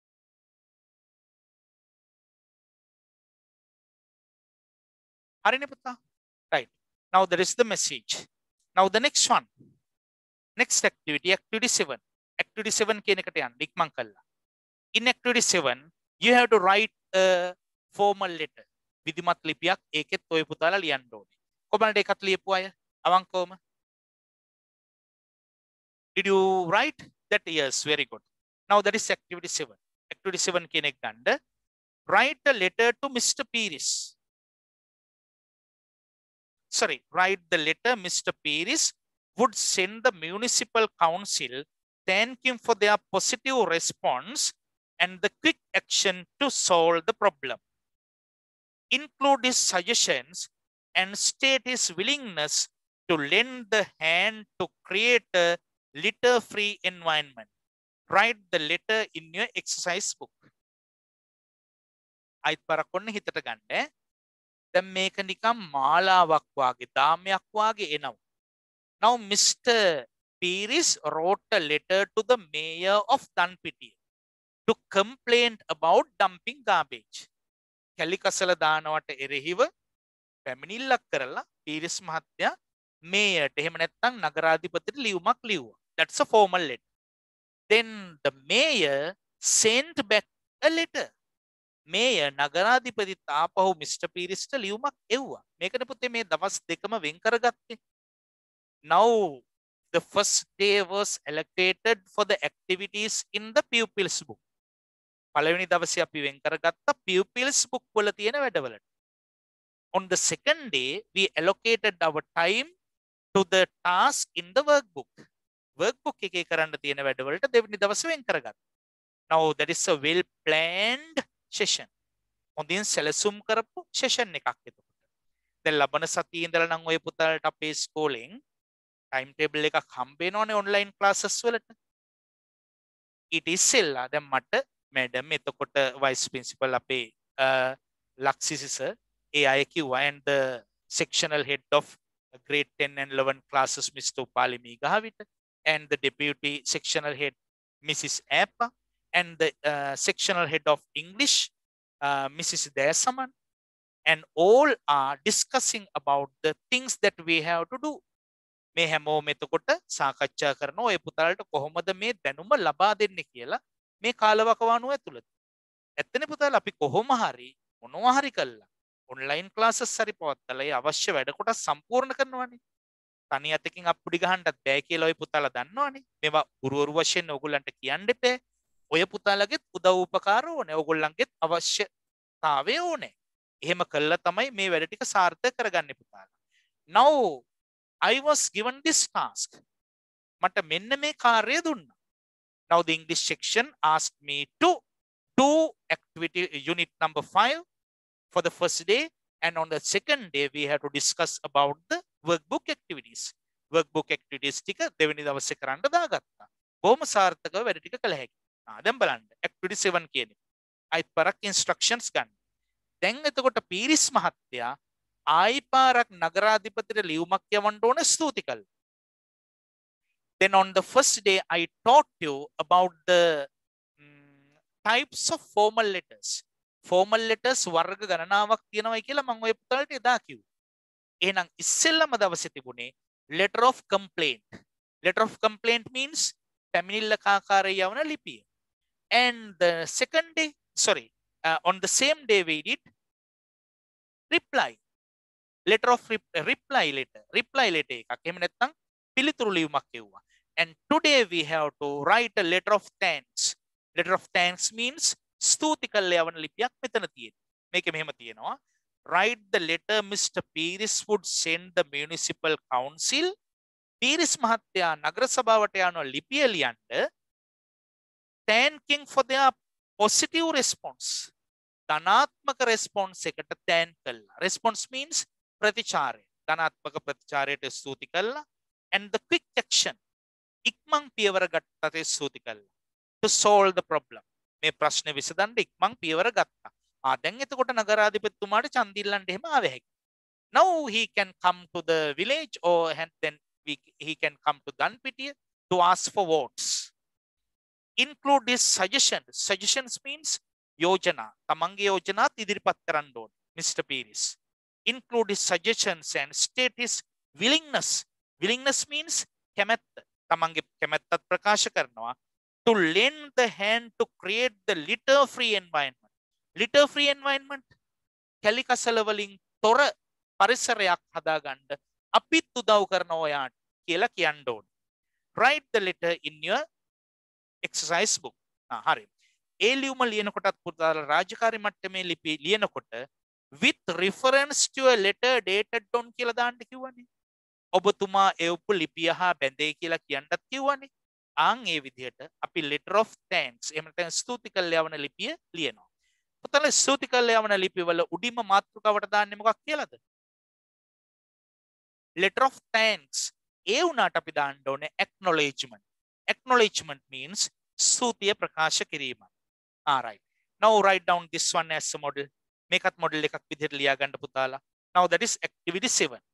හරිනේ පුතා? Right. Now there is the message. Now the next one. Next activity, activity 7. Activity 7 කියන එකට යන්න ඉක්මන් කළා. In activity 7, you have to write a formal letter. විධිමත් ලිපියක් ඒකෙත් ඔය පුතාලා ලියන්න ඕනේ. කොහොමද ඒකත් ලියපු අය? අවංකවම. Did you write that? Yes, very good. Now that is activity 7. Activity 7 කියන එක ගන්න. Write a letter to Mr. Piris. Sorry, write the letter Mr. Piris would send the municipal council thanking for their positive response and the quick action to solve the problem. Include his suggestions and state his willingness to lend the hand to create a litter-free environment. Write the letter in your exercise book. අයිත් පරක් ඔන්න හිතට ගන්න. දැන් මේක නිකම් මාලාවක් වාගේ දාමයක් වාගේ එනවා. Now Mr. Piris wrote a letter to the mayor of Danpitiya to complain about dumping garbage. කැලිකසල දානවට එරෙහිව පැමිණිල්ලක් කරලා පීරිස් මහත්තයා මේයට එහෙම නැත්නම් නගරාධිපතිට ලියුමක් ලිව්වා. That's a formal letter. Then the mayor sent back a letter. මේය නගරාධිපතිත් ආපහු මිස්ටර් පීරිස්ට ලියුමක් එව්වා. මේකට පුතේ මේ දවස් දෙකම වෙන් කරගත්තේ. Now the first day was allocated for the activities in the pupils book. පළවෙනි දවසේ අපි වෙන් කරගත්ත pupils book වල තියෙන වැඩවලට. On the second day we allocated our time to the task in the workbook. Workbook එකේ කරන්න තියෙන වැඩවලට දෙවෙනි දවසේ වෙන් කරගත්තා. Now that is a well planned session. හොඳින් සැලසුම් කරපු session එකක් එතකොට. දැන් ලබන සතියේ ඉඳලා නම් ඔය පුතාලට අපේ ස්කෝලෙන් time table එකක් හම්බ වෙනවනේ online classes වලට. ඊට ඉස්සෙල්ලා දැන් මට madam එතකොට vice principal අපේ ලක්සිසි sir ඒ අය කිව්වා and the sectional head of grade 10 and 11 classes Mr. Upali Megavita and the deputy sectional head Mrs. Appa and the sectional head of English Mrs. Dayasaman and all are discussing about the things that we have to do. මේ හැමෝම එතකොට සාකච්ඡා කරනවා ඔය පුතාලට කොහොමද මේ දැනුම ලබා දෙන්නේ කියලා මේ කාලවකවානුව ඇතුළත. ඇත්තනේ පුතාලා අපි කොහොම හරි මොනවා හරි කළා ඔන්ලයින් ක්ලාසස් හරි පවත්වලා ඒ අවශ්‍ය වැඩ කොටස් සම්පූර්ණ කරනවානේ. තනි අතකින් අප්පුඩි ගහන්නත් බෑ කියලා ඔය පුතාලා දන්නවනේ. මේවා ගුරුවරු වශයෙන් ඕගොල්ලන්ට කියන්න එපා. ඔය පුතාලගෙත් උදව් උපකාර ඕනේ. ඕගොල්ලන්ගෙත් අවශ්‍යතාවය ඕනේ. එහෙම කළා තමයි මේ වැඩ ටික සාර්ථක කරගන්නේ පුතාලා. Now I was given this task. මට මෙන්න මේ කාර්යය දුන්නා. Now the English section asked me to do activity unit number 5 for the first day. And on the second day, we have to discuss about the workbook activities. Workbook activities ටික දෙවෙනි දවසේ කරන්න දාගත්තා. බොහොම සාර්ථකව වැඩ ටික කළ හැකියි. දැන් බලන්න activity 7 කියන එක. අයිත් පරක් instructions ගන්න. දැන් එතකොට පීරිස් මහත්තයා ආයි පාරක් නගරාධිපතිට ලියුමක් යවන්න ඕන ස්තුති කළා. Then on the first day, I taught you about the types of formal letters. Formal letters වර්ග ගණනාවක් තියෙනවායි කියලා මම ඔය පුතලට එදා කිව්වා. එහෙනම් ඉස්සෙල්ලම දවසේ තිබුණේ letter of complaint. Letter of complaint means පැමිණිල්ලක ආකාරයේ යවන ලිපිය. And the second day, sorry, on the same day we did reply. Letter of reply letter එකක්. එහෙම නැත්නම් පිළිතුරු ලියුමක් කියුවා. And today we have to write a letter of thanks. Letter of thanks means ස්තුති කළ යවන ලිපියක් මෙතන තියෙනවා. මේක මෙහෙම තියෙනවා. Write the letter Mr. Piris would send the municipal council. Piris මහත්තයා නගර සභාවට යන ලිපිය ලියන්න thanking for their positive response. ධනාත්මක response එකට thank කළා. Response means ප්‍රතිචාරය. ධනාත්මක ප්‍රතිචාරයට ස්තුති කළා. And the quick action. ඉක්මන් පියවර ගත්තට ස්තුති කළා. To solve the problem. මේ ප්‍රශ්නේ විසඳන්න ඉක්මන් පියවර ගත්තා. දැන් එතකොට නගරාධිපතිතුමාට ඡන්ද ඉල්ලන්න එහෙම ආව හැකියි. Now he can come to the village or and then he can come to Danpitiya to ask for votes. Include his suggestions. Suggestions means යෝජනා. තමන්ගේ යෝජනාත් ඉදිරිපත් කරන්න ඕන. Mr. Piris. Include his suggestions and state his willingness. Willingness means කැමැත්ත. තමන්ගේ කැමැත්තත් ප්‍රකාශ කරනවා. To lend the hand to create the litter free environment. Litter free environment කැලි කසල වලින් තොර පරිසරයක් හදාගන්න අපිත් උදව් කරනවා ඔයාට කියලා කියන්න ඕන. Write the letter in your exercise book. හරි. ඒ ලියුම ලියනකොටත් පුතාලා රාජකාරී මට්ටමේ ලිපි ලියනකොට with reference to a letter dated on කියලා දාන්න කිව්වනේ. ඔබතුමා එවපු ලිපිය හා බැඳේ කියලා කියන්නත් කිව්වනේ. ඒ විදිහට අපි letter of thanks එහෙම නැත්නම් ස්තුති කළ යවන ලිපිය ලියනවා. පුතාලා ස්තුති කළ යවන ලිපිවල උඩින්ම මාතෘකාවට දාන්නේ මොකක් කියලාද? letter of thanks. ඒ උනාට අපි දාන්න ඕනේ acknowledgement. Acknowledgement means ස්තුතිය ප්‍රකාශ කිරීම. Right. Now write down this one as a model. මේකත් model එකක් විදිහට ලියා ගන්න පුතාලා. Now that is activity 7.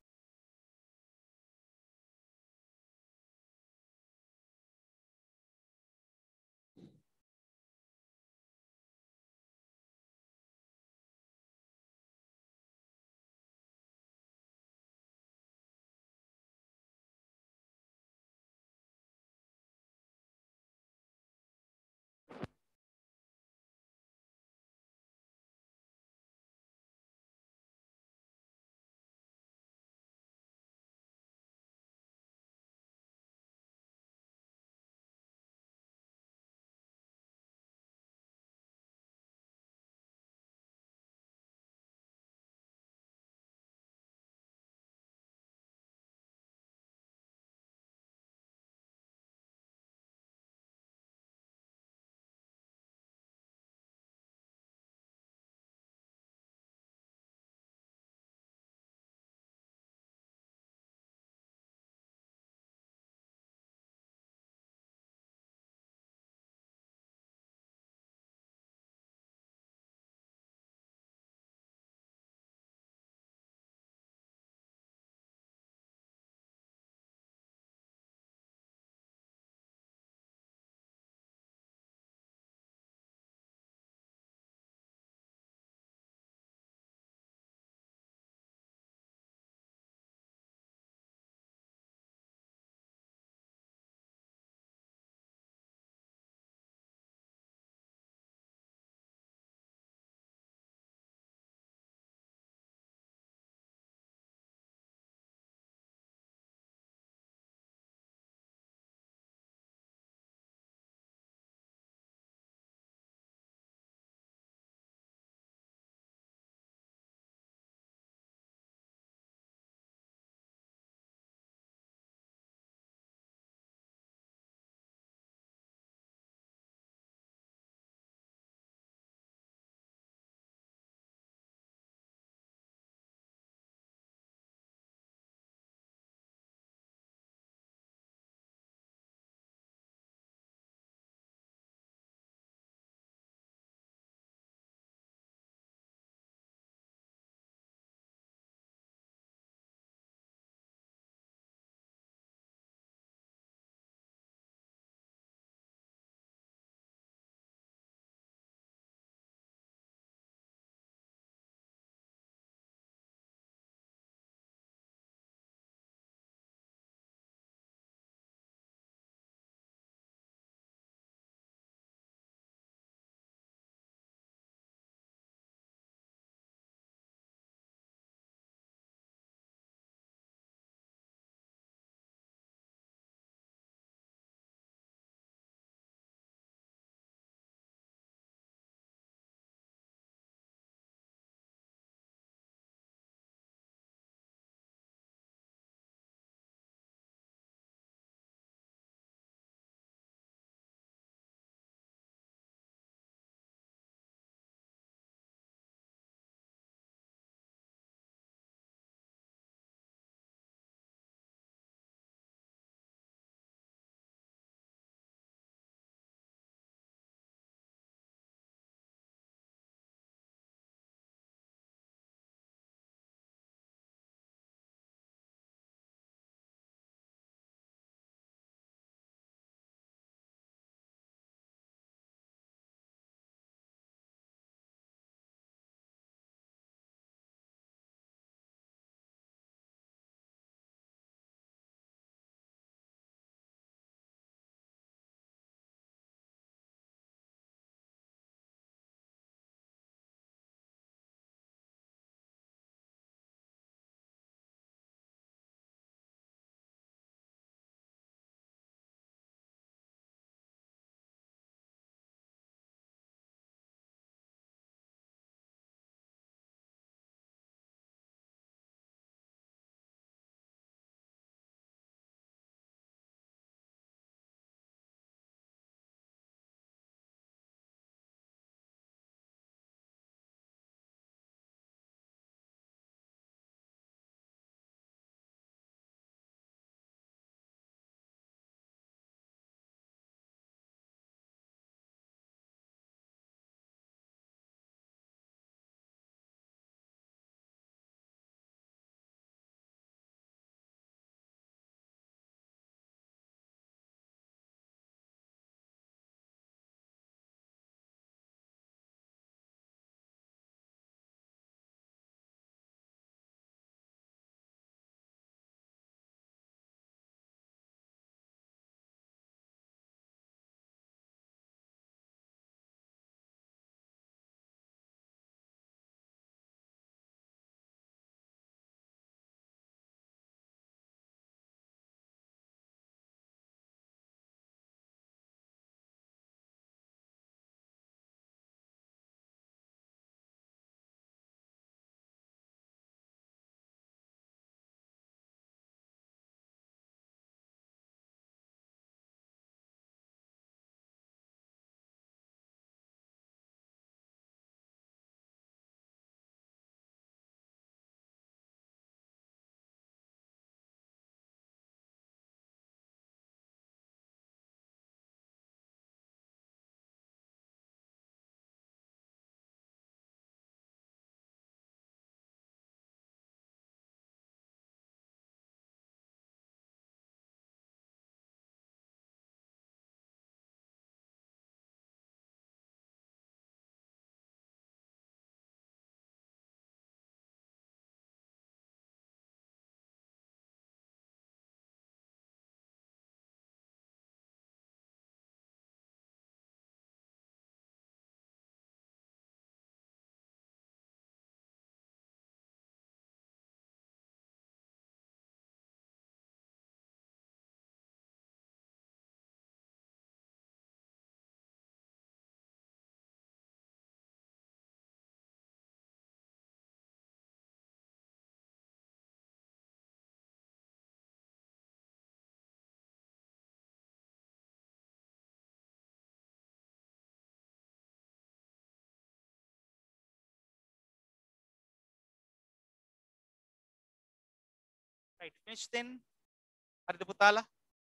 Right, finish then. Harida putala.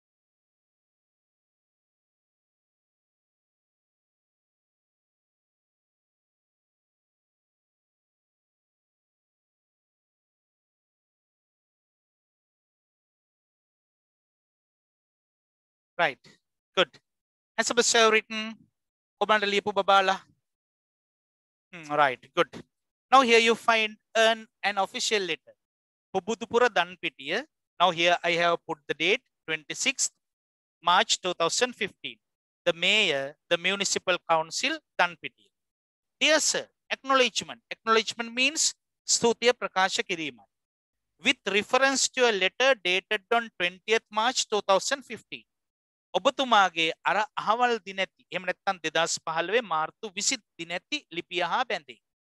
Right, good. Has the written? Komanda lipo babala. Right, good. Now here you find an official letter. Pubudupura Danpitiya. Now here I have put the date 26th March 2015. The mayor, the municipal council, Danpitiya. Dear sir, acknowledgement. Acknowledgement means Stutiya Prakasha Kirima. With reference to a letter dated on 20th March 2015. ඔබතුමාගේ අර අහවල් දිනැති එහෙම නැත්නම් 2015 මාර්තු 20 දිනැති ලිපිය හා බැඳේ.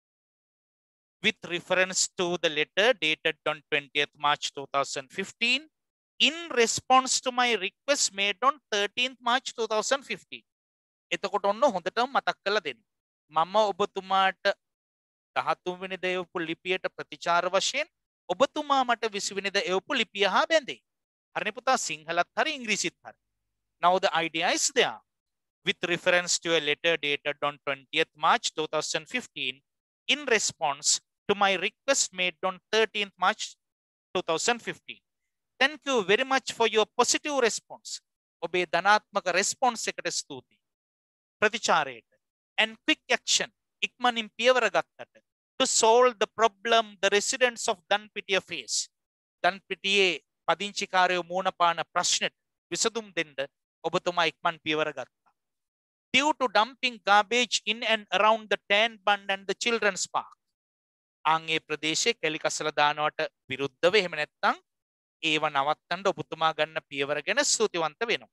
With reference to the letter dated on 20th March 2015 in response to my request made on 13th March 2015. එතකොට ඔන්න හොඳටම මතක් කරලා දෙන්න. මම ඔබතුමාට 13 වෙනිදා එවපු ලිපියට ප්‍රතිචාර වශයෙන් ඔබතුමා මට 20 වෙනිදා එවපු ලිපිය හා බැඳේ. හරිනේ පුතා සිංහලත් හරි ඉංග්‍රීසිත් හරි. Now the idea is there. With reference to a letter dated on 20th March 2015 in response to my request made on 13th March 2015. Thank you very much for your positive response. ඔබේ ධනාත්මක response එකට ස්තුතියි. ප්‍රතිචාරයට and quick action ඉක්මනින් පියවර ගත්තට to solve the problem the residents of Danpitiya face. Danpitiye පදිංචිකාරයෝ මුණ පාන ප්‍රශ්නෙට විසඳුම් දෙන්න ඔබතුමා ඉක්මන් පියවර ගත්තා. Due to dumping garbage in and around the Tan Bund and the Children's Park. ආන්ගේ ප්‍රදේශයේ කැලි කසල දානවට විරුද්ධව එහෙම නැත්නම් ඒව නවත්තන්න ඔබතුමා ගන්න පියවර ගැන ස්තුතිවන්ත වෙනවා.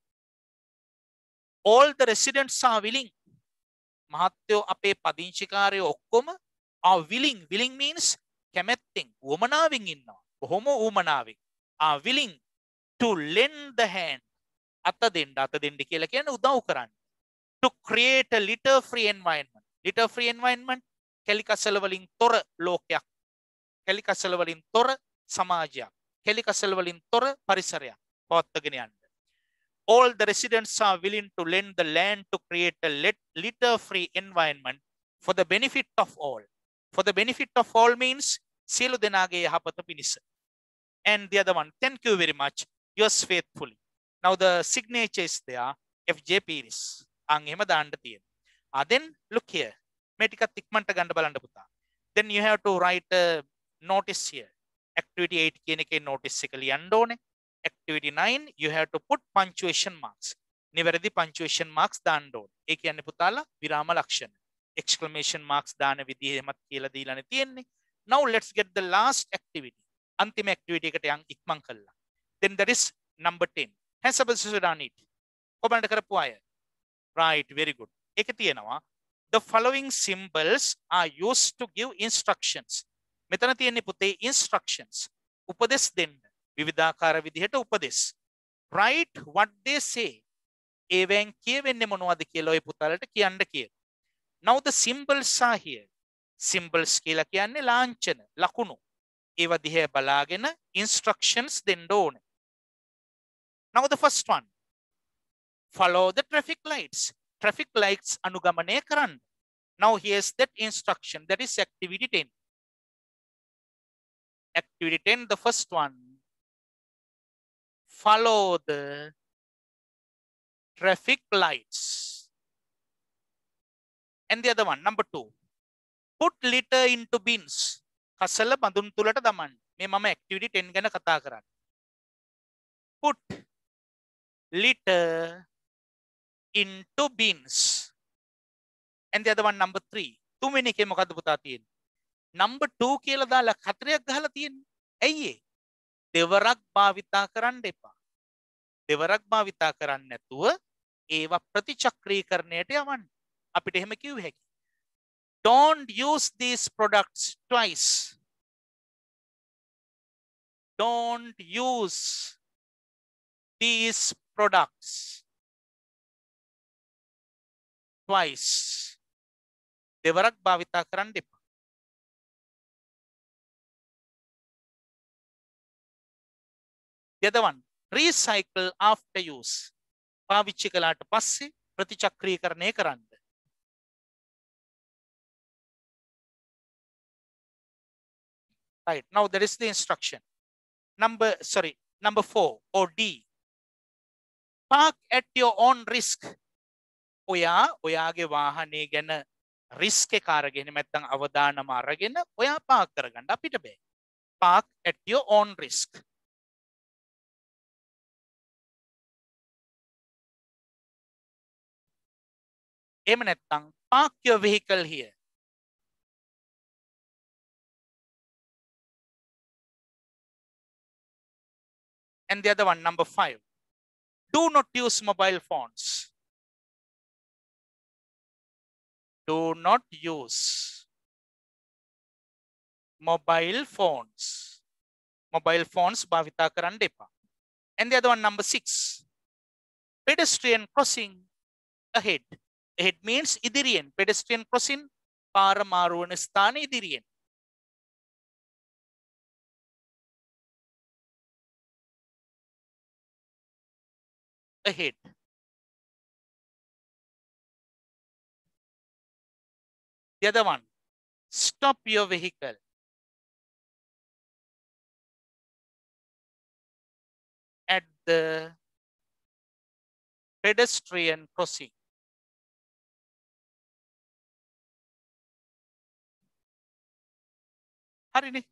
All the residents are willing. මහත්යෝ අපේ පදිංචිකාරයෝ ඔක්කොම are willing. Willing means කැමැත්තෙන් උවමනාවෙන් ඉන්නවා. බොහොම උවමනාවෙන්. Are willing to lend the hand. අත දෙන්න කියලා කියන්නේ උදව් කරන්න. To create a litter free environment. Litter free environment කැලි කසල වලින් තොර ලෝකයක්. කැලි කසල වලින් තොර සමාජයක්. කැලි කසල වලින් තොර පරිසරයක් පවත්වාගෙන යන්න. All the residents are willing to lend the land to create a litter free environment for the benefit of all. For the benefit of all means සියලු දෙනාගේ යහපත පිණිස. And the other one, thank you very much. Yours faithfully. Now the signature is there. FJ Piris. අන් එහෙම දාන්න තියෙනවා. Then look here. මේ ටිකත් ඉක්මනට ගන්න බලන්න පුතා. Then you have to write a notice here. Activity 8 කියන එකේ notice එක ලියන්න ඕනේ. Activity 9 you have to put punctuation marks. නිවැරදි punctuation marks දාන්න ඕනේ. ඒ කියන්නේ පුතාලා විරාම ලක්ෂණ. Exclamation marks දාන විදිහෙමත් කියලා දීලානේ තියෙන්නේ. Now let's get the last activity. අන්තිම activity එකට යන් ඉක්මන් කළා. Then that is number 10. Has somebody done it? කොබලට කරපු අය. Right, very good. ඒකේ තියෙනවා the following symbols are used to give instructions. මෙතන තියෙන්නේ පුතේ instructions. උපදෙස් දෙන්න. විවිධාකාර විදිහට උපදෙස්. Write what they say. ඒවෙන් කියවෙන්නේ මොනවද කියලා ඔය පුතාලට කියන්න කියලා. Now the symbols are here. Symbols කියලා කියන්නේ ලාංඡන, ලකුණු. ඒව දිහා බලාගෙන instructions දෙන්න ඕනේ. Now the first one. Follow the traffic lights. Traffic lights අනුගමනය කරන්න. Now here's that instruction. That is activity 10. Activity 10, the first one. Follow the traffic lights. And the other one, number 2. Put litter into bins. කසල බඳුන් තුලට දමන්න. මේ මම activity 10 ගැන කතා කරන්නේ. Put litter into bins. And the other one, number 3. තුන්වෙනි එකේ මොකද්ද පුතා තියෙන්නේ? Number 2 කියලා දාලා හතරයක් ගහලා තියෙන්නේ. ඇයි ඒ? දෙවරක් භාවිතා කරන්න එපා. දෙවරක් භාවිතා කරන්න නැතුව ඒව ප්‍රතිචක්‍රීකරණයට යවන්න. අපිට එහෙම කිව්ව හැකියි. Don't use these products twice. Don't use these products twice. දෙවරක් භාවිතා කරන්න එපා. The other one, recycle after use. පාවිච්චි කළාට පස්සේ ප්‍රතිචක්‍රීකරණය කරන්න. Right, now that is the instruction. Number 4 or D. Park at your own risk. ඔයාගේ වාහනේ ගැන risk එක අරගෙන නැත්නම් අවදානම අරගෙන ඔයා පාක් කරගන්න අපිට බෑ. Park at your own risk. එහෙම නැත්නම් park your vehicle here. And the other one, number 5. Do not use mobile phones. Do not use mobile phones. Mobile phones භාවිතා කරන්න එපා. And the other one, number 6. Pedestrian crossing ahead. Ahead means ඉදිරියෙන්. Pedestrian crossing පාර මාරු වන ස්ථාන ඉදිරියෙන්. Ahead. The other one, stop your vehicle. At the pedestrian crossing. හරිනේ.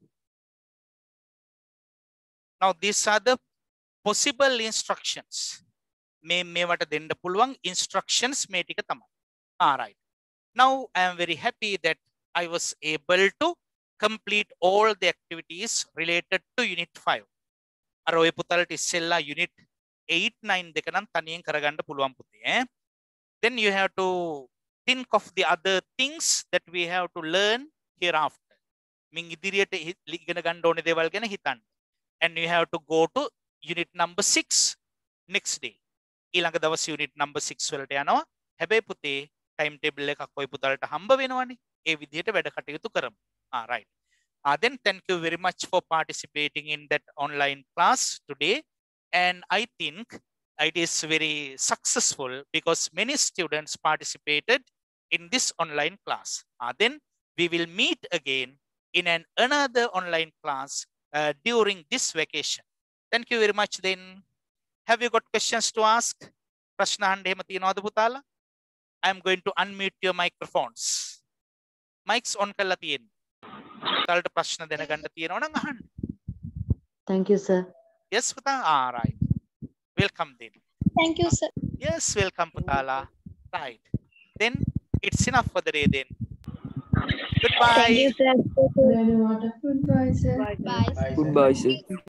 Now these are the possible instructions. මේවට දෙන්න පුළුවන් instructions මේ ටික තමයි. Alright. Now I am very happy that I was able to complete all the activities related to Unit 5. අර ඔය පුතලට ඉස්සෙල්ලා Unit 8, 9 දෙක නම් තනියෙන් කරගන්න පුළුවන් පුතේ. Then you have to think of the other things that we have to learn hereafter. මින් ඉදිරියට ඉගෙන ගන්න ඕනේ දේවල් ගැන හිතන්න. And you have to go to Unit number 6 next day. ඊළඟ දවස් Unit number 6 වලට යනවා. හැබැයි පුතේ time table එකක් ඔය පුතලට හම්බ වෙනවනේ. ඒ විදිහට වැඩ කටයුතු කරමු. Right. Then thank you very much for participating in that online class today. And I think it is very successful because many students participated in this online class. Then we will meet again in another online class during this vacation. Thank you very much then. Have you got questions to ask? ප්‍රශ්න අහන්න එහෙම තියනවද පුතාලා? I am going to unmute your microphones. Mics on කරලා තියෙන්න. පුතාලට ප්‍රශ්න දැනගන්න තියෙනවා නම් අහන්න. Thank you, sir. Yes, පුතා. Right. Welcome then. Thank you, sir. Yes, welcome putala. Right. Then it's enough for the day then. Goodbye. Thank you, sir. Goodbye, sir. Bye. Goodbye, sir.